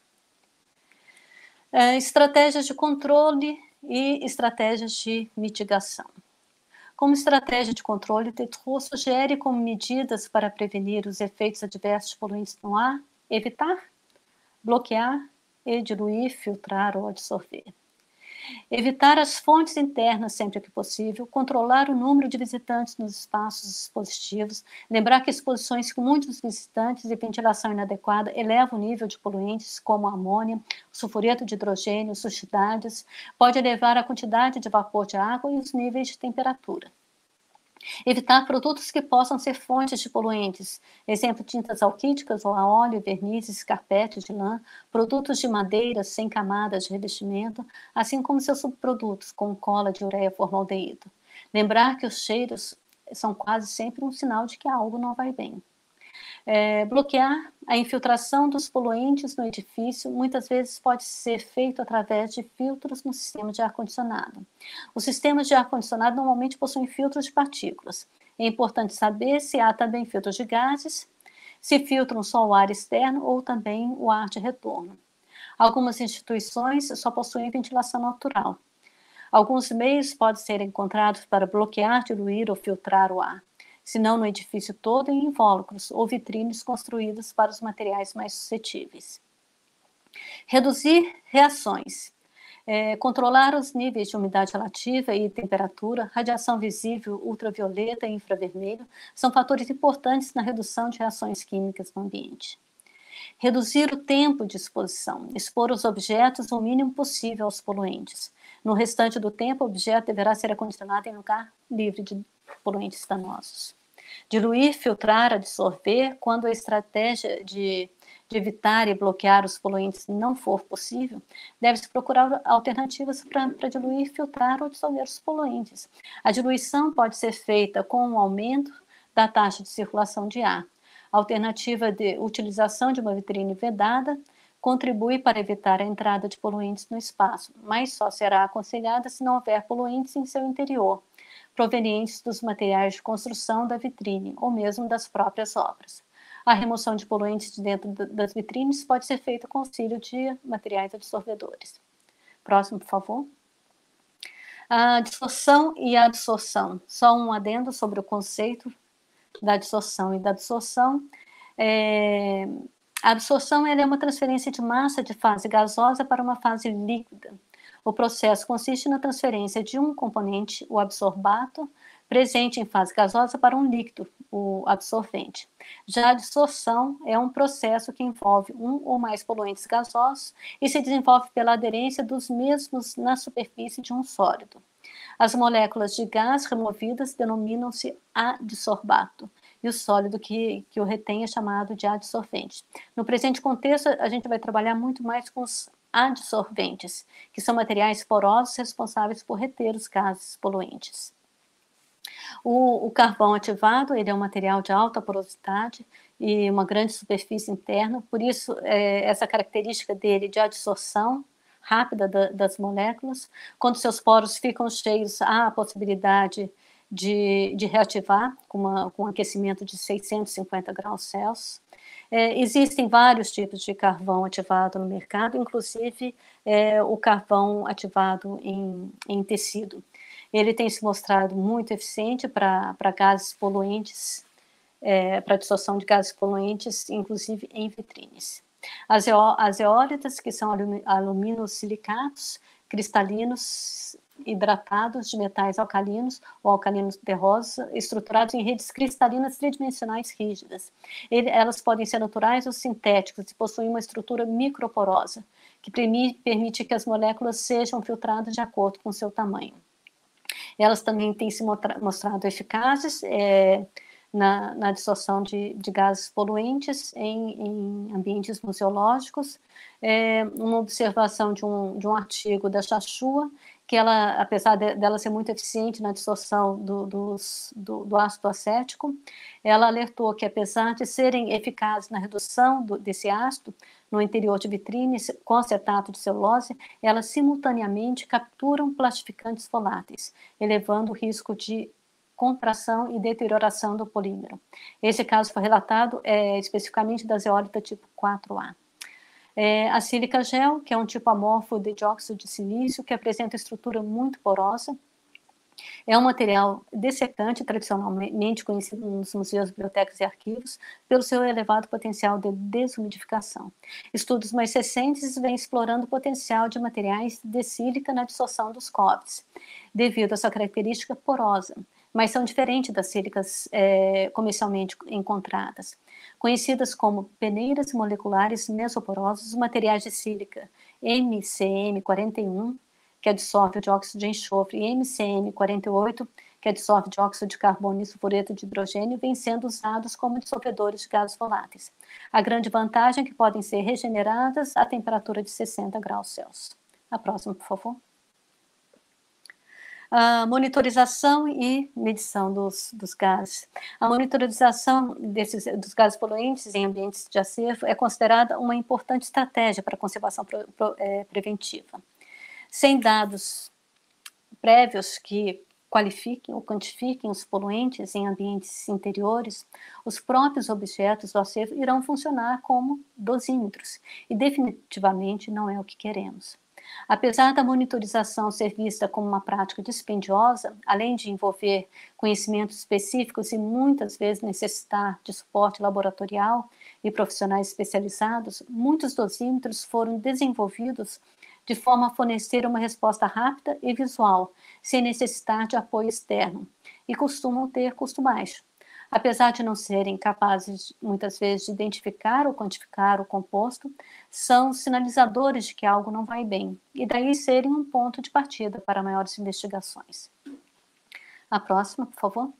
É, estratégias de controle e estratégias de mitigação. Como estratégia de controle, Tétreault sugere como medidas para prevenir os efeitos adversos de poluentes no ar, evitar, bloquear e diluir, filtrar ou absorver. Evitar as fontes internas sempre que possível, controlar o número de visitantes nos espaços expositivos, lembrar que exposições com muitos visitantes e ventilação inadequada elevam o nível de poluentes como a amônia, o sulfureto de hidrogênio, sustidades, pode elevar a quantidade de vapor de água e os níveis de temperatura. Evitar produtos que possam ser fontes de poluentes, exemplo, tintas alquíticas ou a óleo, vernizes, carpetes de lã, produtos de madeira sem camadas de revestimento, assim como seus subprodutos, como cola de ureia formaldeído. Lembrar que os cheiros são quase sempre um sinal de que algo não vai bem. É, bloquear a infiltração dos poluentes no edifício muitas vezes pode ser feito através de filtros no sistema de ar-condicionado. Os sistemas de ar-condicionado normalmente possuem filtros de partículas. É importante saber se há também filtros de gases, se filtram só o ar externo ou também o ar de retorno. Algumas instituições só possuem ventilação natural. Alguns meios podem ser encontrados para bloquear, diluir ou filtrar o ar. senão no edifício todo em invólucros ou vitrines construídos para os materiais mais suscetíveis. Reduzir reações. É, controlar os níveis de umidade relativa e temperatura, radiação visível, ultravioleta e infravermelho são fatores importantes na redução de reações químicas no ambiente. Reduzir o tempo de exposição, expor os objetos o mínimo possível aos poluentes. No restante do tempo, o objeto deverá ser acondicionado em lugar livre de poluentes danosos. Diluir, filtrar, absorver, quando a estratégia de, de evitar e bloquear os poluentes não for possível, deve-se procurar alternativas para diluir, filtrar ou dissolver os poluentes. A diluição pode ser feita com o aumento da taxa de circulação de ar. A alternativa de utilização de uma vitrine vedada contribui para evitar a entrada de poluentes no espaço, mas só será aconselhada se não houver poluentes em seu interior, provenientes dos materiais de construção da vitrine ou mesmo das próprias obras. A remoção de poluentes de dentro das vitrines pode ser feita com auxílio de materiais absorvedores. Próximo, por favor. A dissorção e a adsorção. Só um adendo sobre o conceito da dissorção e da absorção. É, a absorção ela é uma transferência de massa de fase gasosa para uma fase líquida. O processo consiste na transferência de um componente, o absorbato, presente em fase gasosa para um líquido, o absorvente. Já a dissorção é um processo que envolve um ou mais poluentes gasosos e se desenvolve pela aderência dos mesmos na superfície de um sólido. As moléculas de gás removidas denominam-se adsorbato, e o sólido que, que o retém é chamado de adsorvente. No presente contexto, a gente vai trabalhar muito mais com os adsorventes, que são materiais porosos responsáveis por reter os gases poluentes. O, o carvão ativado, ele é um material de alta porosidade e uma grande superfície interna, por isso é, essa característica dele de adsorção rápida da, das moléculas. Quando seus poros ficam cheios, há a possibilidade de, de reativar com, uma, com um aquecimento de seiscentos e cinquenta graus Celsius. É, existem vários tipos de carvão ativado no mercado, inclusive é, o carvão ativado em, em tecido. Ele tem se mostrado muito eficiente para gases poluentes, é, para dissorção de gases poluentes, inclusive em vitrines. As, eó, as eólitas, que são aluminosilicatos cristalinos hidratados de metais alcalinos ou alcalinos terrosos, estruturados em redes cristalinas tridimensionais rígidas. Ele, elas podem ser naturais ou sintéticas e possuem uma estrutura microporosa, que permite que as moléculas sejam filtradas de acordo com seu tamanho. Elas também têm se mostrado eficazes é, na, na dissorção de, de gases poluentes em, em ambientes museológicos. É, uma observação de um, de um artigo da Chachua, que ela, apesar de, dela ser muito eficiente na dissorção do, dos, do, do ácido acético, ela alertou que, apesar de serem eficazes na redução do, desse ácido no interior de vitrines com acetato de celulose, elas simultaneamente capturam plastificantes voláteis, elevando o risco de contração e deterioração do polímero. Esse caso foi relatado é, especificamente da zeólita tipo quatro A. É, a sílica gel, que é um tipo amorfo de dióxido de silício, que apresenta estrutura muito porosa, é um material dessecante, tradicionalmente conhecido nos museus, bibliotecas e arquivos, pelo seu elevado potencial de desumidificação. Estudos mais recentes vêm explorando o potencial de materiais de sílica na dissorção dos cobres, devido à sua característica porosa, mas são diferentes das sílicas é, comercialmente encontradas. Conhecidas como peneiras moleculares mesoporosas, os materiais de sílica M C M quarenta e um, que adsorve o dióxido de enxofre, e M C M quarenta e oito, que adsorve dióxido de carbono e sulfureto de hidrogênio, vêm sendo usados como dissolvedores de gases voláteis. A grande vantagem é que podem ser regeneradas a temperatura de sessenta graus Celsius. A próxima, por favor. A monitorização e medição dos, dos gases. A monitorização desses, dos gases poluentes em ambientes de acervo é considerada uma importante estratégia para a conservação pro, pro, é, preventiva. Sem dados prévios que qualifiquem ou quantifiquem os poluentes em ambientes interiores, os próprios objetos do acervo irão funcionar como dosímetros, e definitivamente não é o que queremos. Apesar da monitorização ser vista como uma prática dispendiosa, além de envolver conhecimentos específicos e muitas vezes necessitar de suporte laboratorial e profissionais especializados, muitos dosímetros foram desenvolvidos de forma a fornecer uma resposta rápida e visual, sem necessitar de apoio externo, e costumam ter custo baixo. Apesar de não serem capazes, muitas vezes, de identificar ou quantificar o composto, são sinalizadores de que algo não vai bem, e daí serem um ponto de partida para maiores investigações. A próxima, por favor.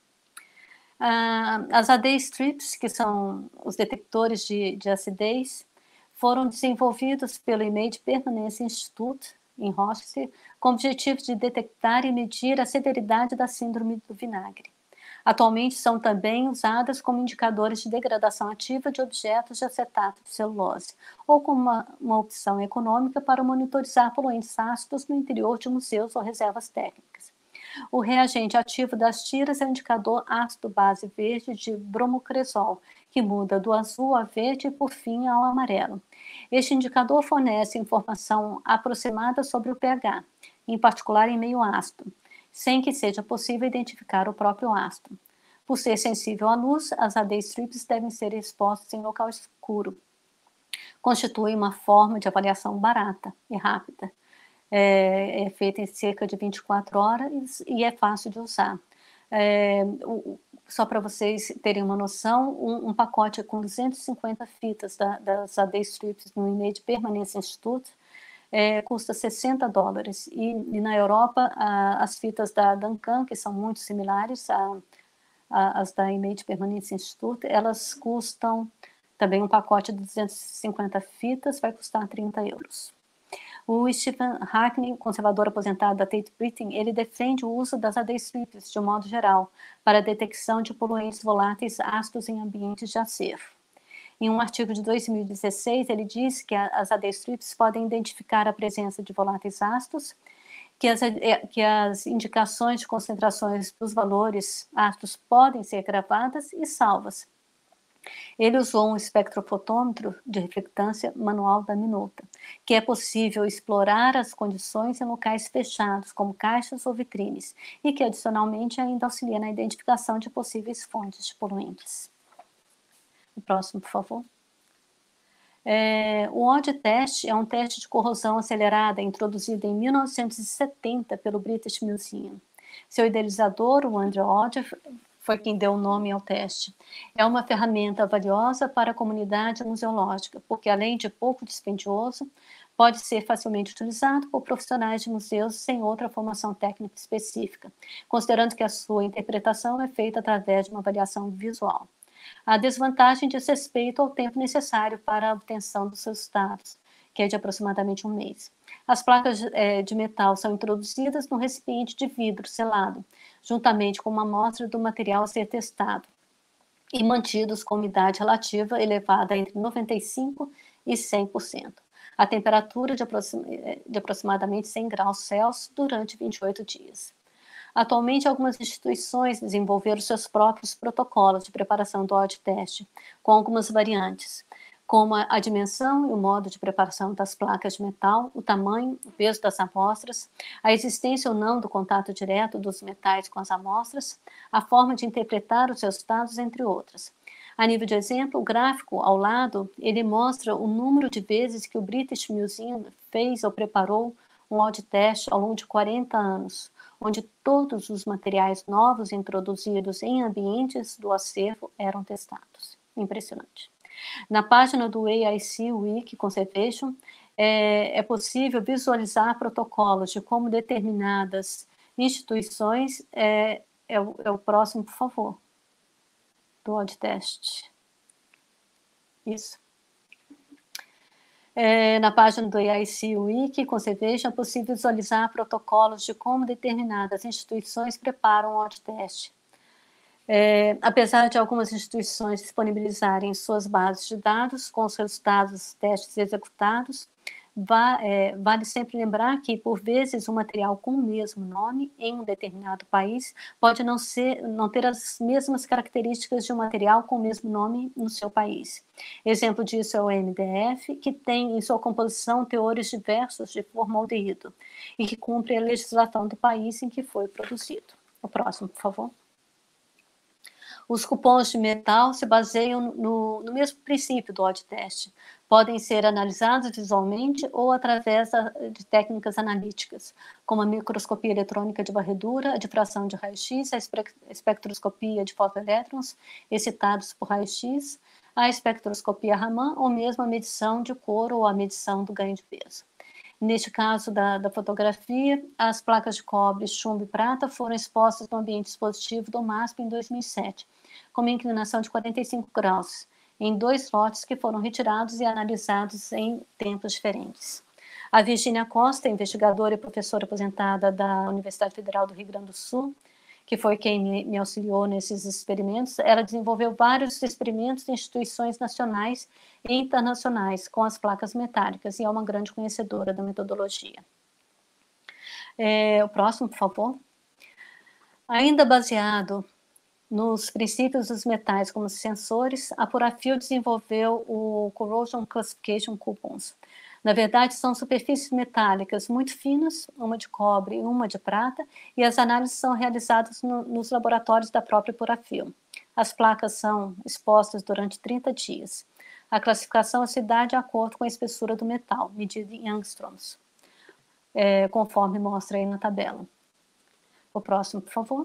Ah, as A D strips, que são os detectores de, de acidez, foram desenvolvidos pelo Image Permanence Institute, em Rochester, com o objetivo de detectar e medir a severidade da síndrome do vinagre. Atualmente são também usadas como indicadores de degradação ativa de objetos de acetato de celulose, ou como uma, uma opção econômica para monitorizar poluentes ácidos no interior de museus ou reservas técnicas. O reagente ativo das tiras é o indicador ácido-base verde de bromocresol, que muda do azul a verde e, por fim, ao amarelo. Este indicador fornece informação aproximada sobre o pH, em particular em meio ácido, sem que seja possível identificar o próprio ácido. Por ser sensível à luz, as A D strips devem ser expostas em local escuro. Constitui uma forma de avaliação barata e rápida. É, é feita em cerca de vinte e quatro horas e é fácil de usar. É, o, só para vocês terem uma noção, um, um pacote com duzentas e cinquenta fitas da, das A D strips no Image Permanence Institute É, custa sessenta dólares, e, e na Europa a, as fitas da Duncan, que são muito similares às da Image Permanence Institute, elas custam também um pacote de duzentas e cinquenta fitas, vai custar trinta euros. O Stephen Hackney, conservador aposentado da Tate Britain, ele defende o uso das A D strips de um modo geral para a detecção de poluentes voláteis ácidos em ambientes de acervo. Em um artigo de dois mil e dezesseis, ele diz que as A D strips podem identificar a presença de voláteis ácidos, que as, que as indicações de concentrações dos valores ácidos podem ser gravadas e salvas. Ele usou um espectrofotômetro de reflectância manual da minuta, que é possível explorar as condições em locais fechados, como caixas ou vitrines, e que adicionalmente ainda auxilia na identificação de possíveis fontes de poluentes. O próximo, por favor. É, o O D teste é um teste de corrosão acelerada introduzido em mil novecentos e setenta pelo British Museum. Seu idealizador, o Andrew Odd, foi quem deu o nome ao teste. É uma ferramenta valiosa para a comunidade museológica, porque além de pouco dispendioso, pode ser facilmente utilizado por profissionais de museus sem outra formação técnica específica, considerando que a sua interpretação é feita através de uma avaliação visual. A desvantagem diz respeito ao tempo necessário para a obtenção dos seus dados, que é de aproximadamente um mês. As placas é, de metal são introduzidas num recipiente de vidro selado, juntamente com uma amostra do material a ser testado, e mantidos com umidade relativa elevada entre noventa e cinco por cento e cem por cento, a temperatura de, aproxim de aproximadamente cem graus Celsius durante vinte e oito dias. Atualmente, algumas instituições desenvolveram seus próprios protocolos de preparação do O D teste, com algumas variantes, como a dimensão e o modo de preparação das placas de metal, o tamanho, o peso das amostras, a existência ou não do contato direto dos metais com as amostras, a forma de interpretar os resultados, entre outras. A nível de exemplo, o gráfico ao lado, ele mostra o número de vezes que o British Museum fez ou preparou um O D teste ao longo de quarenta anos, onde todos os materiais novos introduzidos em ambientes do acervo eram testados. Impressionante. Na página do A I C Wiki Conservation, é, é possível visualizar protocolos de como determinadas instituições, é, é, o, é o próximo, por favor, do O D teste. Isso. É, na página do A I C Wiki Conservation, é possível visualizar protocolos de como determinadas instituições preparam o O D teste. É, apesar de algumas instituições disponibilizarem suas bases de dados com os resultados dos testes executados, Va é, vale sempre lembrar que, por vezes, um material com o mesmo nome em um determinado país pode não, ser, não ter as mesmas características de um material com o mesmo nome no seu país. Exemplo disso é o M D F, que tem em sua composição teores diversos de formaldeído e que cumpre a legislação do país em que foi produzido. O próximo, por favor. Os cupons de metal se baseiam no, no mesmo princípio do odd test. Podem ser analisados visualmente ou através da, de técnicas analíticas, como a microscopia eletrônica de varredura, a difração de raio-x, a espectroscopia de fotoelétrons excitados por raio-x, a espectroscopia Raman ou mesmo a medição de cor ou a medição do ganho de peso. Neste caso da, da fotografia, as placas de cobre, chumbo e prata foram expostas no ambiente expositivo do MASP em dois mil e sete, com uma inclinação de quarenta e cinco graus, em dois lotes que foram retirados e analisados em tempos diferentes. A Virginia Costa, investigadora e professora aposentada da Universidade Federal do Rio Grande do Sul, que foi quem me, me auxiliou nesses experimentos, ela desenvolveu vários experimentos em instituições nacionais e internacionais com as placas metálicas e é uma grande conhecedora da metodologia. É, o próximo, por favor. Ainda baseado nos princípios dos metais como sensores, a Purafil desenvolveu o Corrosion Classification Coupons. Na verdade, são superfícies metálicas muito finas, uma de cobre e uma de prata, e as análises são realizadas no, nos laboratórios da própria Purafil. As placas são expostas durante trinta dias. A classificação se dá de acordo com a espessura do metal, medida em angstroms, é, conforme mostra aí na tabela. O próximo, por favor.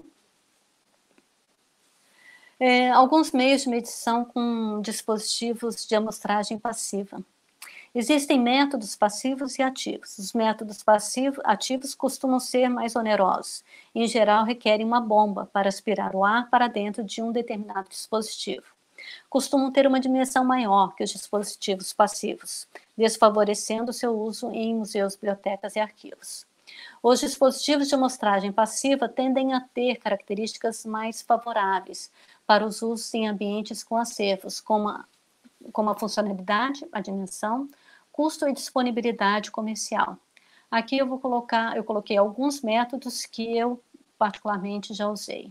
É, alguns meios de medição com dispositivos de amostragem passiva. Existem métodos passivos e ativos. Os métodos passivos, ativos costumam ser mais onerosos. Em geral, requerem uma bomba para aspirar o ar para dentro de um determinado dispositivo. Costumam ter uma dimensão maior que os dispositivos passivos, desfavorecendo seu uso em museus, bibliotecas e arquivos. Os dispositivos de amostragem passiva tendem a ter características mais favoráveis para os usos em ambientes com acervos, como a, como a funcionalidade, a dimensão, custo e disponibilidade comercial. Aqui eu vou colocar, eu coloquei alguns métodos que eu particularmente já usei.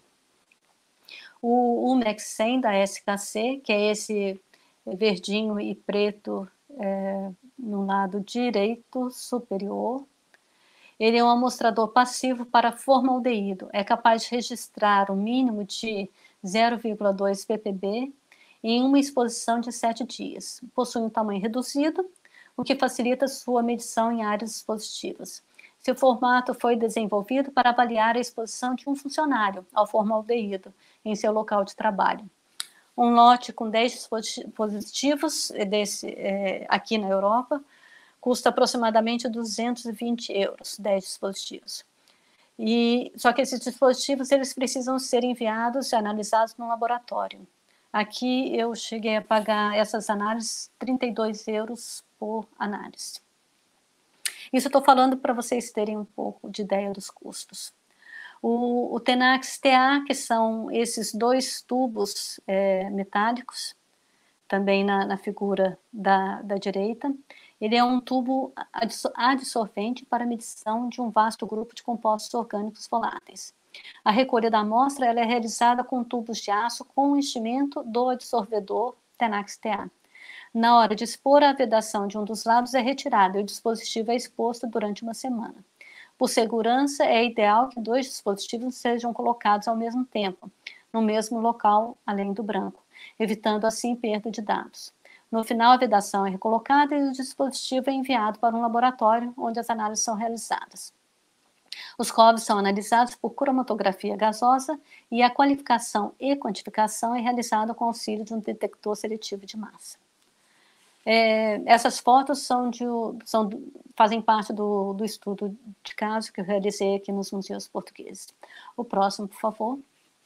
O Umex cem da S K C, que é esse verdinho e preto é, no lado direito superior. Ele é um amostrador passivo para formaldeído. É capaz de registrar um mínimo de zero vírgula dois ppb em uma exposição de sete dias. Possui um tamanho reduzido, o que facilita sua medição em áreas expositivas. Seu formato foi desenvolvido para avaliar a exposição de um funcionário ao formaldeído em seu local de trabalho. Um lote com dez dispositivos desse, é, aqui na Europa custa aproximadamente duzentos e vinte euros, dez dispositivos. E, só que esses dispositivos eles precisam ser enviados e analisados no laboratório. Aqui eu cheguei a pagar essas análises trinta e dois euros por análise. Isso eu estou falando para vocês terem um pouco de ideia dos custos. O, o Tenax T A, que são esses dois tubos é, metálicos, também na, na figura da, da direita, ele é um tubo adsorvente para medição de um vasto grupo de compostos orgânicos voláteis. A recolha da amostra ela é realizada com tubos de aço com enchimento do adsorvedor Tenax T A. Na hora de expor, a vedação de um dos lados é retirada e o dispositivo é exposto durante uma semana. Por segurança, é ideal que dois dispositivos sejam colocados ao mesmo tempo, no mesmo local, além do branco, evitando assim perda de dados. No final, a vedação é recolocada e o dispositivo é enviado para um laboratório, onde as análises são realizadas. Os covos são analisados por cromatografia gasosa e a qualificação e quantificação é realizada com auxílio de um detector seletivo de massa. É, essas fotos são de, são, fazem parte do, do estudo de caso que eu realizei aqui nos museus portugueses. O próximo, por favor.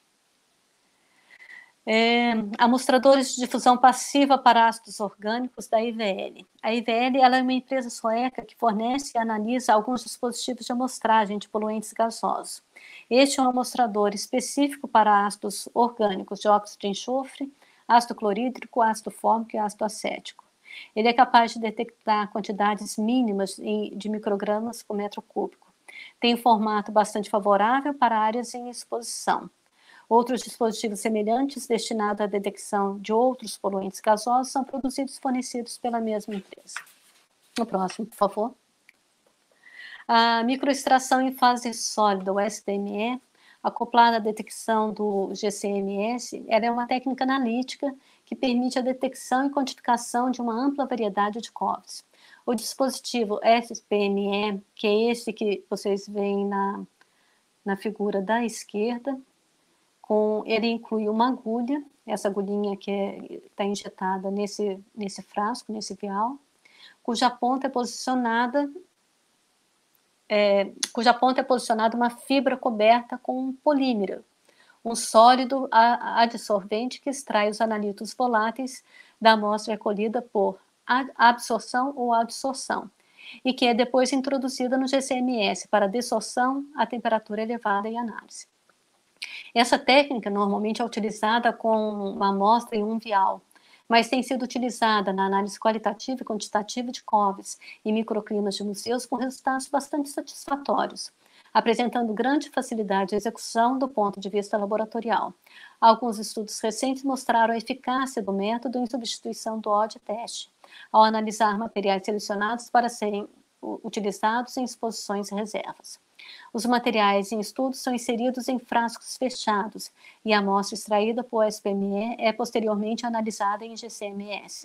É, amostradores de difusão passiva para ácidos orgânicos da I V L. A I V L ela é uma empresa sueca que fornece e analisa alguns dispositivos de amostragem de poluentes gasosos. Este é um amostrador específico para ácidos orgânicos, dióxido de enxofre, ácido clorídrico, ácido fórmico e ácido acético. Ele é capaz de detectar quantidades mínimas de microgramas por metro cúbico. Tem um formato bastante favorável para áreas em exposição. Outros dispositivos semelhantes destinados à detecção de outros poluentes gasosos são produzidos e fornecidos pela mesma empresa. O próximo, por favor. A microextração em fase sólida, o S P M E, acoplada à detecção do G C M S, ela é uma técnica analítica que permite a detecção e quantificação de uma ampla variedade de C O Vs. O dispositivo S P M E, que é esse que vocês veem na, na figura da esquerda, com, ele inclui uma agulha, essa agulhinha que está injetada nesse, nesse frasco, nesse vial, cuja ponta é posicionada É, cuja ponta é posicionada uma fibra coberta com um polímero, um sólido adsorvente que extrai os analitos voláteis da amostra recolhida por absorção ou adsorção, e que é depois introduzida no G C M S para dessorção a temperatura elevada e análise. Essa técnica normalmente é utilizada com uma amostra em um vial, mas tem sido utilizada na análise qualitativa e quantitativa de C O Vs e microclimas de museus com resultados bastante satisfatórios, apresentando grande facilidade de execução do ponto de vista laboratorial. Alguns estudos recentes mostraram a eficácia do método em substituição do odd teste, ao analisar materiais selecionados para serem utilizados em exposições e reservas. Os materiais em estudo são inseridos em frascos fechados e a amostra extraída por S P M E é posteriormente analisada em G C M S.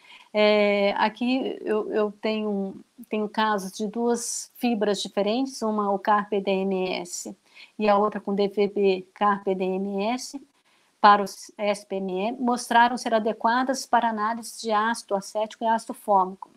É, aqui eu, eu tenho, tenho casos de duas fibras diferentes, uma o Carpe D M S e a outra com D V B Carpe D M S, para o S P M E, mostraram ser adequadas para análise de ácido acético e ácido fórmico,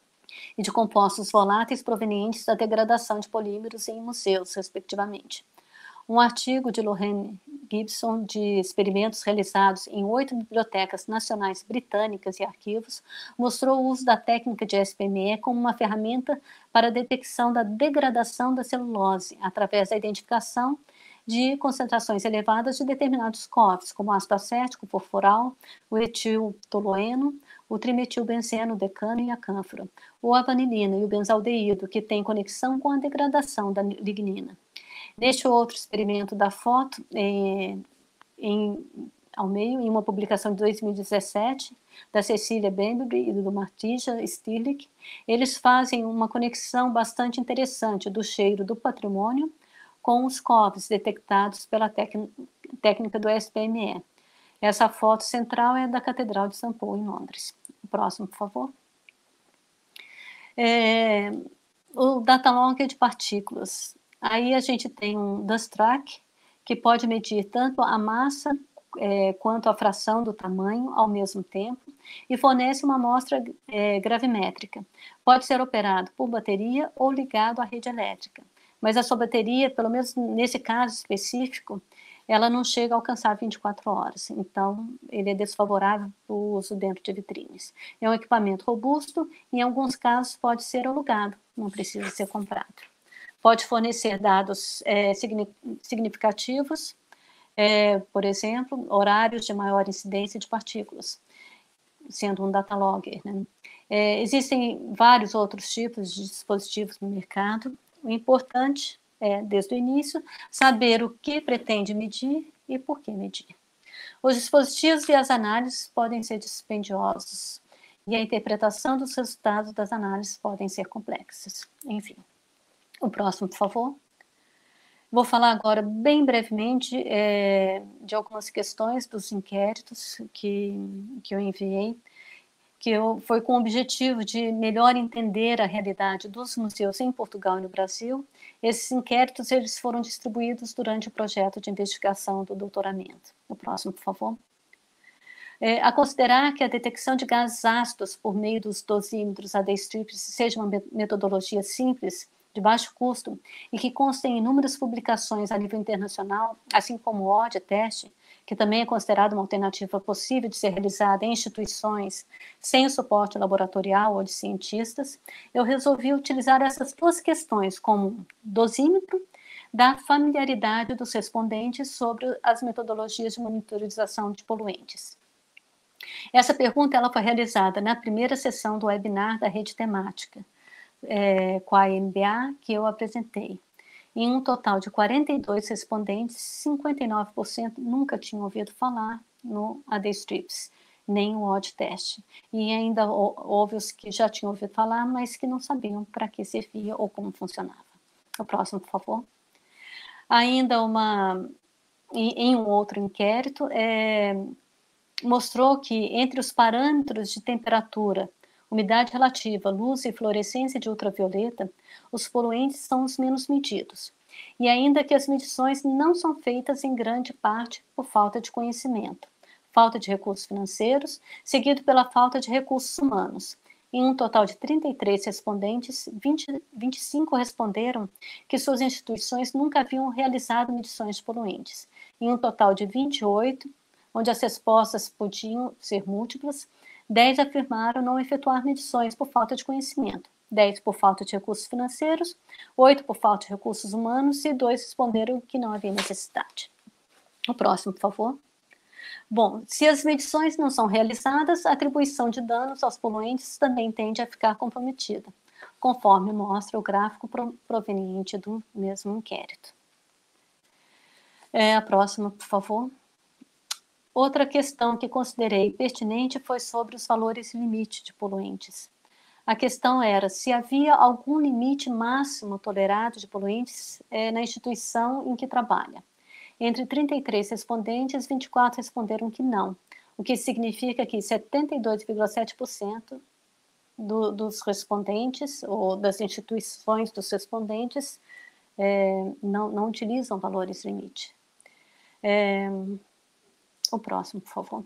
e de compostos voláteis provenientes da degradação de polímeros em museus, respectivamente. Um artigo de Lorraine Gibson de experimentos realizados em oito bibliotecas nacionais britânicas e arquivos mostrou o uso da técnica de S P M E como uma ferramenta para a detecção da degradação da celulose através da identificação de concentrações elevadas de determinados C O Vs, como ácido acético, fosforal, o etiltolueno, o trimetilbenzeno, o decano e a cânfora, ou a vanilina e o benzaldeído, que tem conexão com a degradação da lignina. Neste outro experimento da foto, é, em, ao meio, em uma publicação de dois mil e dezessete, da Cecília Bembury e do Martija Stirlik, eles fazem uma conexão bastante interessante do cheiro do patrimônio com os C O Vs detectados pela técnica do S P M E. Essa foto central é da Catedral de Saint Paul, em Londres. O próximo, por favor. É, o datalog de partículas. Aí a gente tem um dust track, que pode medir tanto a massa é, quanto a fração do tamanho ao mesmo tempo, e fornece uma amostra é, gravimétrica. Pode ser operado por bateria ou ligado à rede elétrica. Mas a sua bateria, pelo menos nesse caso específico, ela não chega a alcançar vinte e quatro horas, então ele é desfavorável para o uso dentro de vitrines. É um equipamento robusto e em alguns casos pode ser alugado, não precisa ser comprado. Pode fornecer dados é, significativos, é, por exemplo, horários de maior incidência de partículas, sendo um datalogger, né? É, existem vários outros tipos de dispositivos no mercado. O importante é, desde o início, saber o que pretende medir e por que medir. Os dispositivos e as análises podem ser dispendiosos e a interpretação dos resultados das análises podem ser complexas. Enfim, o próximo, por favor. Vou falar agora, bem brevemente, é, de algumas questões dos inquéritos que, que eu enviei, que eu, foi com o objetivo de melhor entender a realidade dos museus em Portugal e no Brasil. Esses inquéritos eles foram distribuídos durante o projeto de investigação do doutoramento. O próximo, por favor. É, a considerar que a detecção de gases ácidos por meio dos dosímetros A D strips seja uma metodologia simples, de baixo custo, e que consta em inúmeras publicações a nível internacional, assim como o odd teste, que também é considerado uma alternativa possível de ser realizada em instituições sem o suporte laboratorial ou de cientistas, eu resolvi utilizar essas duas questões como dosímetro da familiaridade dos respondentes sobre as metodologias de monitorização de poluentes. Essa pergunta ela foi realizada na primeira sessão do webinar da rede temática, é, com a A M B A, que eu apresentei. Em um total de quarenta e dois respondentes, cinquenta e nove por cento nunca tinham ouvido falar no A D Strips, nem o O D Test. E ainda houve os que já tinham ouvido falar, mas que não sabiam para que servia ou como funcionava. O próximo, por favor. Ainda uma... Em um outro inquérito, é, mostrou que entre os parâmetros de temperatura, umidade relativa, luz e fluorescência de ultravioleta, os poluentes são os menos medidos. E ainda que as medições não são feitas em grande parte por falta de conhecimento, falta de recursos financeiros, seguido pela falta de recursos humanos. Em um total de trinta e três respondentes, vinte, vinte e cinco responderam que suas instituições nunca haviam realizado medições de poluentes. Em um total de vinte e oito, onde as respostas podiam ser múltiplas, dez afirmaram não efetuar medições por falta de conhecimento, dez por falta de recursos financeiros, oito por falta de recursos humanos e dois responderam que não havia necessidade. O próximo, por favor. Bom, se as medições não são realizadas, a atribuição de danos aos poluentes também tende a ficar comprometida, conforme mostra o gráfico proveniente do mesmo inquérito. É, a próxima, por favor. Outra questão que considerei pertinente foi sobre os valores limite de poluentes. A questão era se havia algum limite máximo tolerado de poluentes é, na instituição em que trabalha. Entre trinta e três respondentes, vinte e quatro responderam que não, o que significa que setenta e dois vírgula sete por cento do, dos respondentes, ou das instituições dos respondentes, é, não, não utilizam valores limite. É, o próximo, por favor.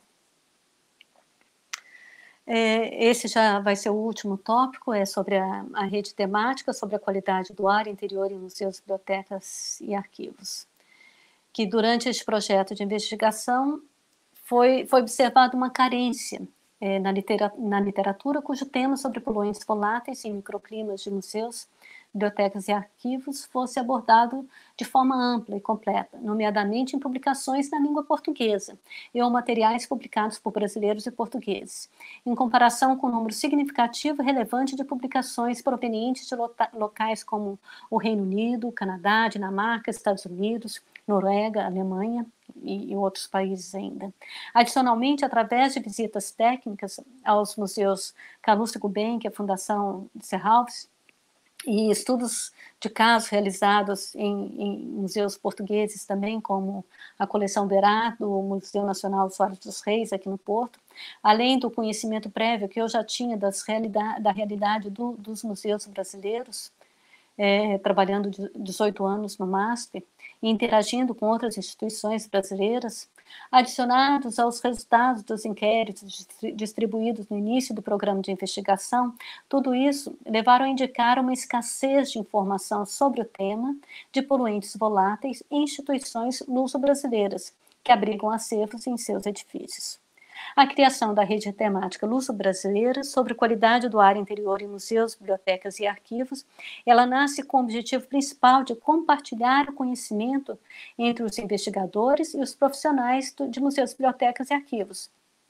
É, esse já vai ser o último tópico, é sobre a, a rede temática, sobre a qualidade do ar interior em museus, bibliotecas e arquivos. Que durante este projeto de investigação foi, foi observada uma carência é, na, litera, na literatura cujo tema sobre poluentes voláteis em microclimas de museus, bibliotecas e arquivos fosse abordado de forma ampla e completa, nomeadamente em publicações na língua portuguesa e ou materiais publicados por brasileiros e portugueses, em comparação com um número significativo e relevante de publicações provenientes de locais como o Reino Unido, Canadá, Dinamarca, Estados Unidos, Noruega, Alemanha e, e outros países ainda. Adicionalmente, através de visitas técnicas aos museus Calouste Gulbenkian, a Fundação Serralves, e estudos de casos realizados em, em museus portugueses também, como a coleção Berá, do Museu Nacional Soares dos Reis, aqui no Porto, além do conhecimento prévio que eu já tinha das realidade, da realidade do, dos museus brasileiros, é, trabalhando dezoito anos no MASP, e interagindo com outras instituições brasileiras, adicionados aos resultados dos inquéritos distribuídos no início do programa de investigação, tudo isso levaram a indicar uma escassez de informação sobre o tema de poluentes voláteis em instituições luso-brasileiras, que abrigam acervos em seus edifícios. A criação da rede temática luso-brasileira sobre qualidade do ar interior em museus, bibliotecas e arquivos, ela nasce com o objetivo principal de compartilhar o conhecimento entre os investigadores e os profissionais de museus, bibliotecas e arquivos,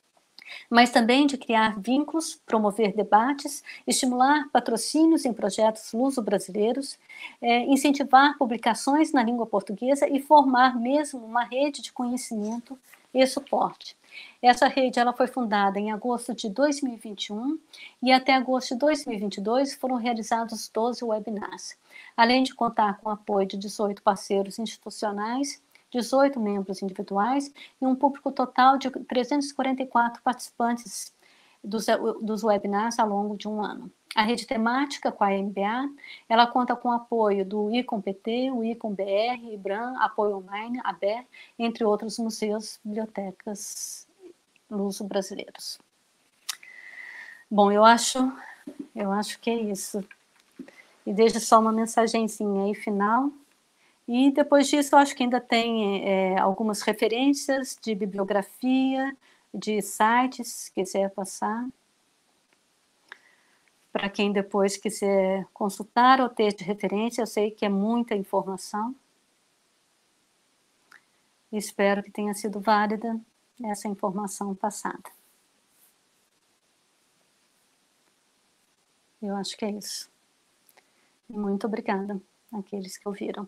mas também de criar vínculos, promover debates, estimular patrocínios em projetos luso-brasileiros, é, incentivar publicações na língua portuguesa e formar mesmo uma rede de conhecimento e suporte. Essa rede ela foi fundada em agosto de dois mil e vinte e um e até agosto de dois mil e vinte e dois foram realizados doze webinars, além de contar com o apoio de dezoito parceiros institucionais, dezoito membros individuais e um público total de trezentos e quarenta e quatro participantes dos, dos webinars ao longo de um ano. A rede temática com a A M B A, ela conta com o apoio do ICOM-P T, o ICOM-B R, IBRAM, Apoio Online, A B E R, entre outros museus, bibliotecas luso-brasileiros. Bom, eu acho, eu acho que é isso. E deixo só uma mensagenzinha aí final. E depois disso, eu acho que ainda tem é, algumas referências de bibliografia, de sites, se quiser passar, para quem depois quiser consultar ou ter de referência. Eu sei que é muita informação. Espero que tenha sido válida essa informação passada. Eu acho que é isso. Muito obrigada àqueles que ouviram.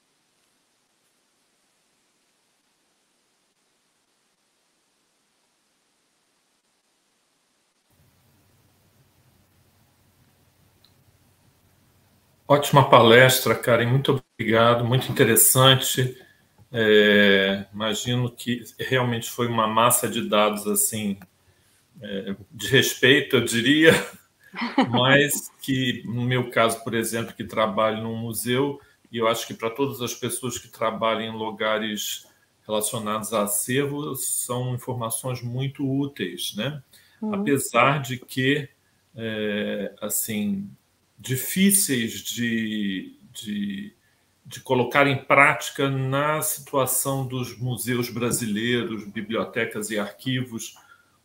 Ótima palestra, Karen, muito obrigado, muito interessante. É, imagino que realmente foi uma massa de dados assim, é, de respeito, eu diria, mas que, no meu caso, por exemplo, que trabalho num museu, e eu acho que para todas as pessoas que trabalham em lugares relacionados a acervo, são informações muito úteis, né? Uhum. Apesar de que, é, assim, difíceis de, de, de colocar em prática na situação dos museus brasileiros, bibliotecas e arquivos,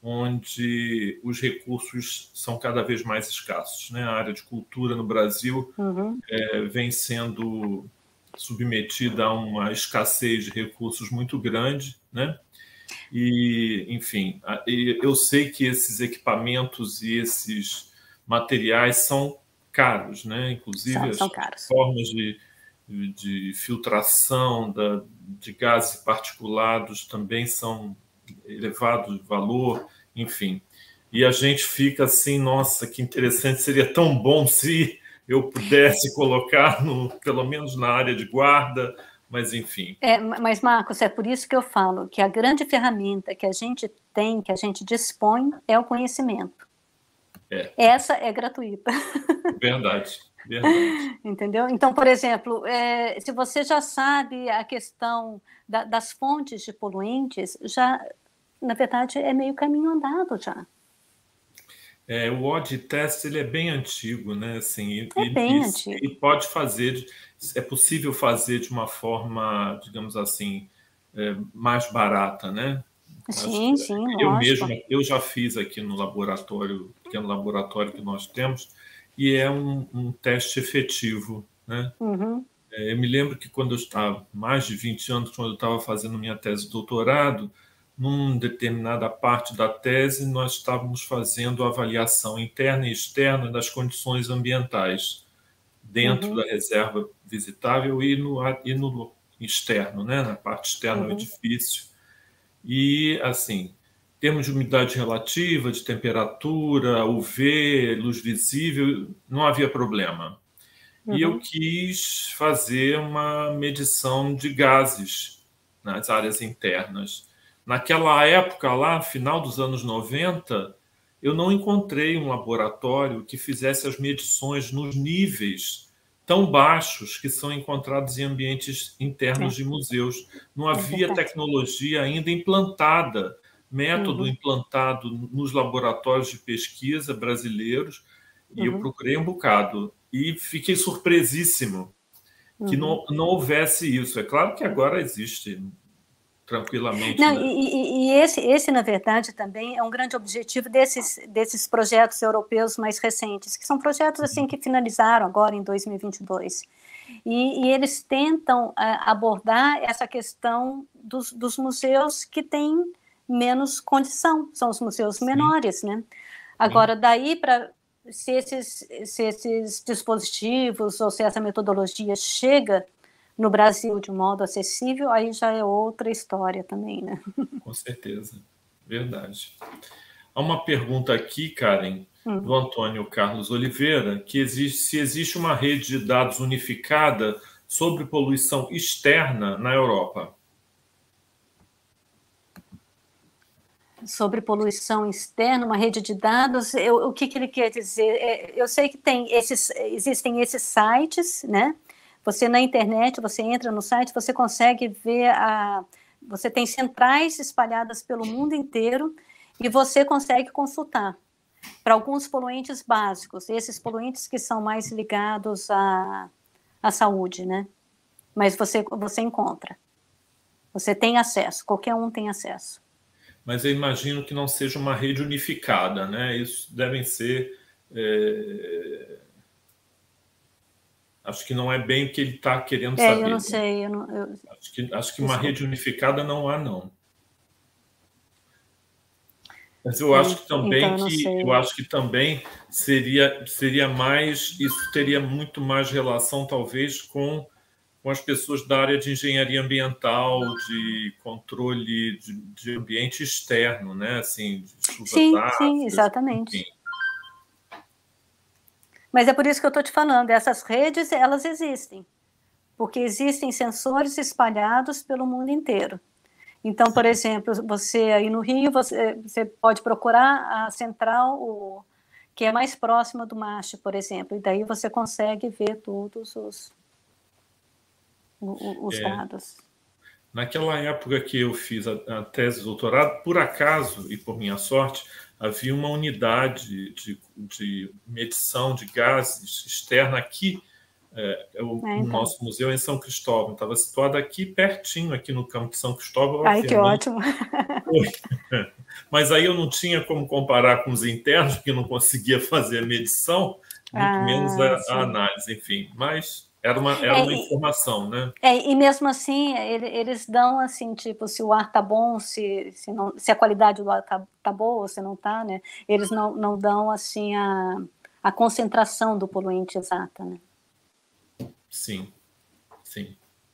onde os recursos são cada vez mais escassos, né? A área de cultura no Brasil uhum. é, vem sendo submetida a uma escassez de recursos muito grande, né? E, enfim, eu sei que esses equipamentos e esses materiais são caros, né? Inclusive são, as são caros. formas de, de filtração da, de gases particulados também são elevado de valor, enfim. E a gente fica assim, nossa, que interessante, seria tão bom se eu pudesse colocar, no, pelo menos na área de guarda, mas enfim. É, mas, Marcos, é por isso que eu falo que a grande ferramenta que a gente tem, que a gente dispõe, é o conhecimento. É. Essa é gratuita. Verdade. Verdade. Entendeu? Então, por exemplo, é, se você já sabe a questão da, das fontes de poluentes, já, na verdade, é meio caminho andado já. É, o O D test ele é bem antigo, né? Assim, e, é bem e, antigo. E pode fazer, é possível fazer de uma forma, digamos assim, é, mais barata, né? Sim, Acho, sim, eu lógico. mesmo, eu já fiz aqui no laboratório, pequeno laboratório que nós temos, e é um, um teste efetivo, né? Uhum. É, eu me lembro que quando eu estava, mais de vinte anos, quando eu estava fazendo minha tese de doutorado, numa determinada parte da tese, nós estávamos fazendo avaliação interna e externa das condições ambientais dentro uhum. da reserva visitável e no, e no externo, né? Na parte externa uhum. do edifício. E, assim, em termos de umidade relativa, de temperatura, U V, luz visível, não havia problema. Uhum. E eu quis fazer uma medição de gases nas áreas internas. Naquela época, lá, final dos anos noventa, eu não encontrei um laboratório que fizesse as medições nos níveis tão baixos que são encontrados em ambientes internos é. de museus. Não havia é tecnologia ainda implantada, método uhum. implantado nos laboratórios de pesquisa brasileiros, e uhum. eu procurei um bocado. E fiquei surpresíssimo que uhum. não, não houvesse isso. É claro que agora existe tranquilamente. Não, né? e, e esse, esse, na verdade, também é um grande objetivo desses, desses projetos europeus mais recentes, que são projetos assim que finalizaram agora em dois mil e vinte e dois. E, e eles tentam uh, abordar essa questão dos, dos museus que têm menos condição, são os museus Sim. menores, né? Agora, Sim. daí para... Se esses, se esses dispositivos ou se essa metodologia chega no Brasil de modo acessível, aí já é outra história também, né? Com certeza, verdade. Há uma pergunta aqui, Karen, hum. do Antônio Carlos Oliveira, que existe, se existe uma rede de dados unificada sobre poluição externa na Europa. Sobre poluição externa, uma rede de dados, eu, o que, que ele quer dizer? É, eu sei que tem esses, existem esses sites, né? Você na internet, você entra no site, você consegue ver, a, você tem centrais espalhadas pelo mundo inteiro e você consegue consultar para alguns poluentes básicos, esses poluentes que são mais ligados à, à saúde, né? Mas você, você encontra, você tem acesso, qualquer um tem acesso. Mas eu imagino que não seja uma rede unificada, né? Isso devem ser... É... Acho que não é bem o que ele está querendo é, saber. Eu não sei. Eu não, eu... Acho que, acho que uma rede unificada não há, não. Mas eu acho que também então, eu que eu acho que também seria seria mais isso teria muito mais relação talvez com, com as pessoas da área de engenharia ambiental, de controle de, de ambiente externo, né? Assim, de chuvas Sim, ácidas, sim, exatamente. enfim. Mas é por isso que eu estou te falando, essas redes, elas existem, porque existem sensores espalhados pelo mundo inteiro. Então, por exemplo, você aí no Rio, você, você pode procurar a central, o, que é mais próxima do mastro, por exemplo, e daí você consegue ver todos os, os, os É. dados. Naquela época que eu fiz a, a tese de doutorado, por acaso e por minha sorte, havia uma unidade de, de medição de gases externa aqui, é, o, É, então. no nosso museu em São Cristóvão. Estava situado aqui, pertinho, aqui no campo de São Cristóvão. Ai, que ótimo! Mas aí eu não tinha como comparar com os internos, porque eu não conseguia fazer a medição, muito ah, menos a, a análise, enfim. Mas era uma, era uma é, informação, né? É, e mesmo assim, eles dão assim, tipo, se o ar tá bom, se, se, não, se a qualidade do ar tá, tá boa ou se não tá, né? Eles não, não dão, assim, a, a concentração do poluente exata, né? Sim, sim.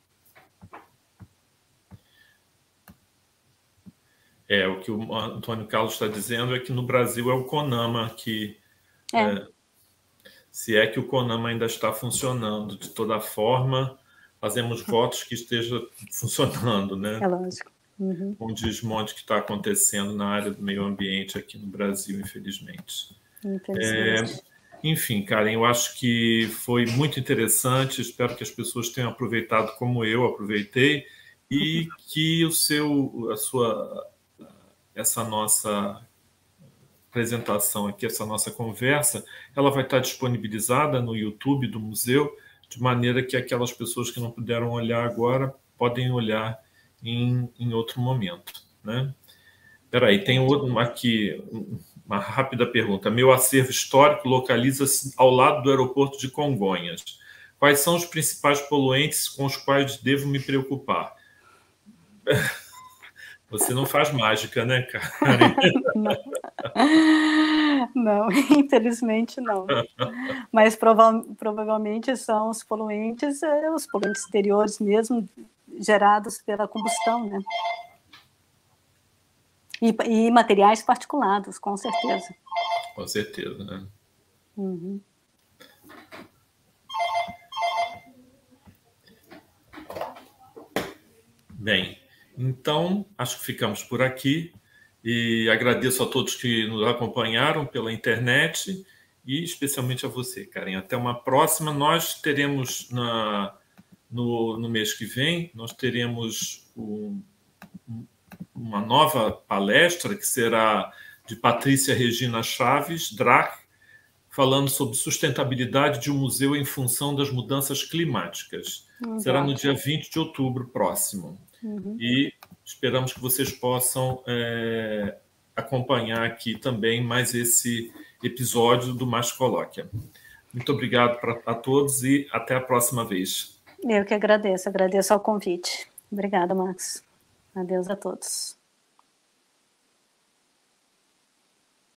É, o que o Antônio Carlos está dizendo é que no Brasil é o CONAMA que... É. É, se é que o CONAMA ainda está funcionando. De toda forma, fazemos votos que esteja funcionando, né? É lógico. Uhum. Com o desmonte que está acontecendo na área do meio ambiente aqui no Brasil, infelizmente. Infelizmente. É, enfim, Karen, eu acho que foi muito interessante. Espero que as pessoas tenham aproveitado como eu aproveitei e que o seu, a sua, essa nossa apresentação aqui, essa nossa conversa, ela vai estar disponibilizada no YouTube do museu, de maneira que aquelas pessoas que não puderam olhar agora podem olhar em, em outro momento, né? Espera aí, tem outro aqui, uma rápida pergunta. Meu acervo histórico localiza-se ao lado do aeroporto de Congonhas. Quais são os principais poluentes com os quais devo me preocupar? Você não faz mágica, né, Karen? Não. Não, infelizmente não. Mas prova provavelmente são os poluentes, é, os poluentes exteriores mesmo, gerados pela combustão, né? E, e materiais particulados, com certeza. Com certeza, né? Uhum. Bem, então, acho que ficamos por aqui e agradeço a todos que nos acompanharam pela internet e especialmente a você, Karen. Até uma próxima. Nós teremos, na, no, no mês que vem, nós teremos um, uma nova palestra que será de Patrícia Regina Chaves, Drach, falando sobre sustentabilidade de um museu em função das mudanças climáticas. Exato. Será no dia vinte de outubro próximo. Uhum. E esperamos que vocês possam é, acompanhar aqui também mais esse episódio do Mastro Colóquia. Muito obrigado pra, a todos e até a próxima vez. Eu que agradeço, agradeço ao convite. Obrigada, Max. Adeus a todos.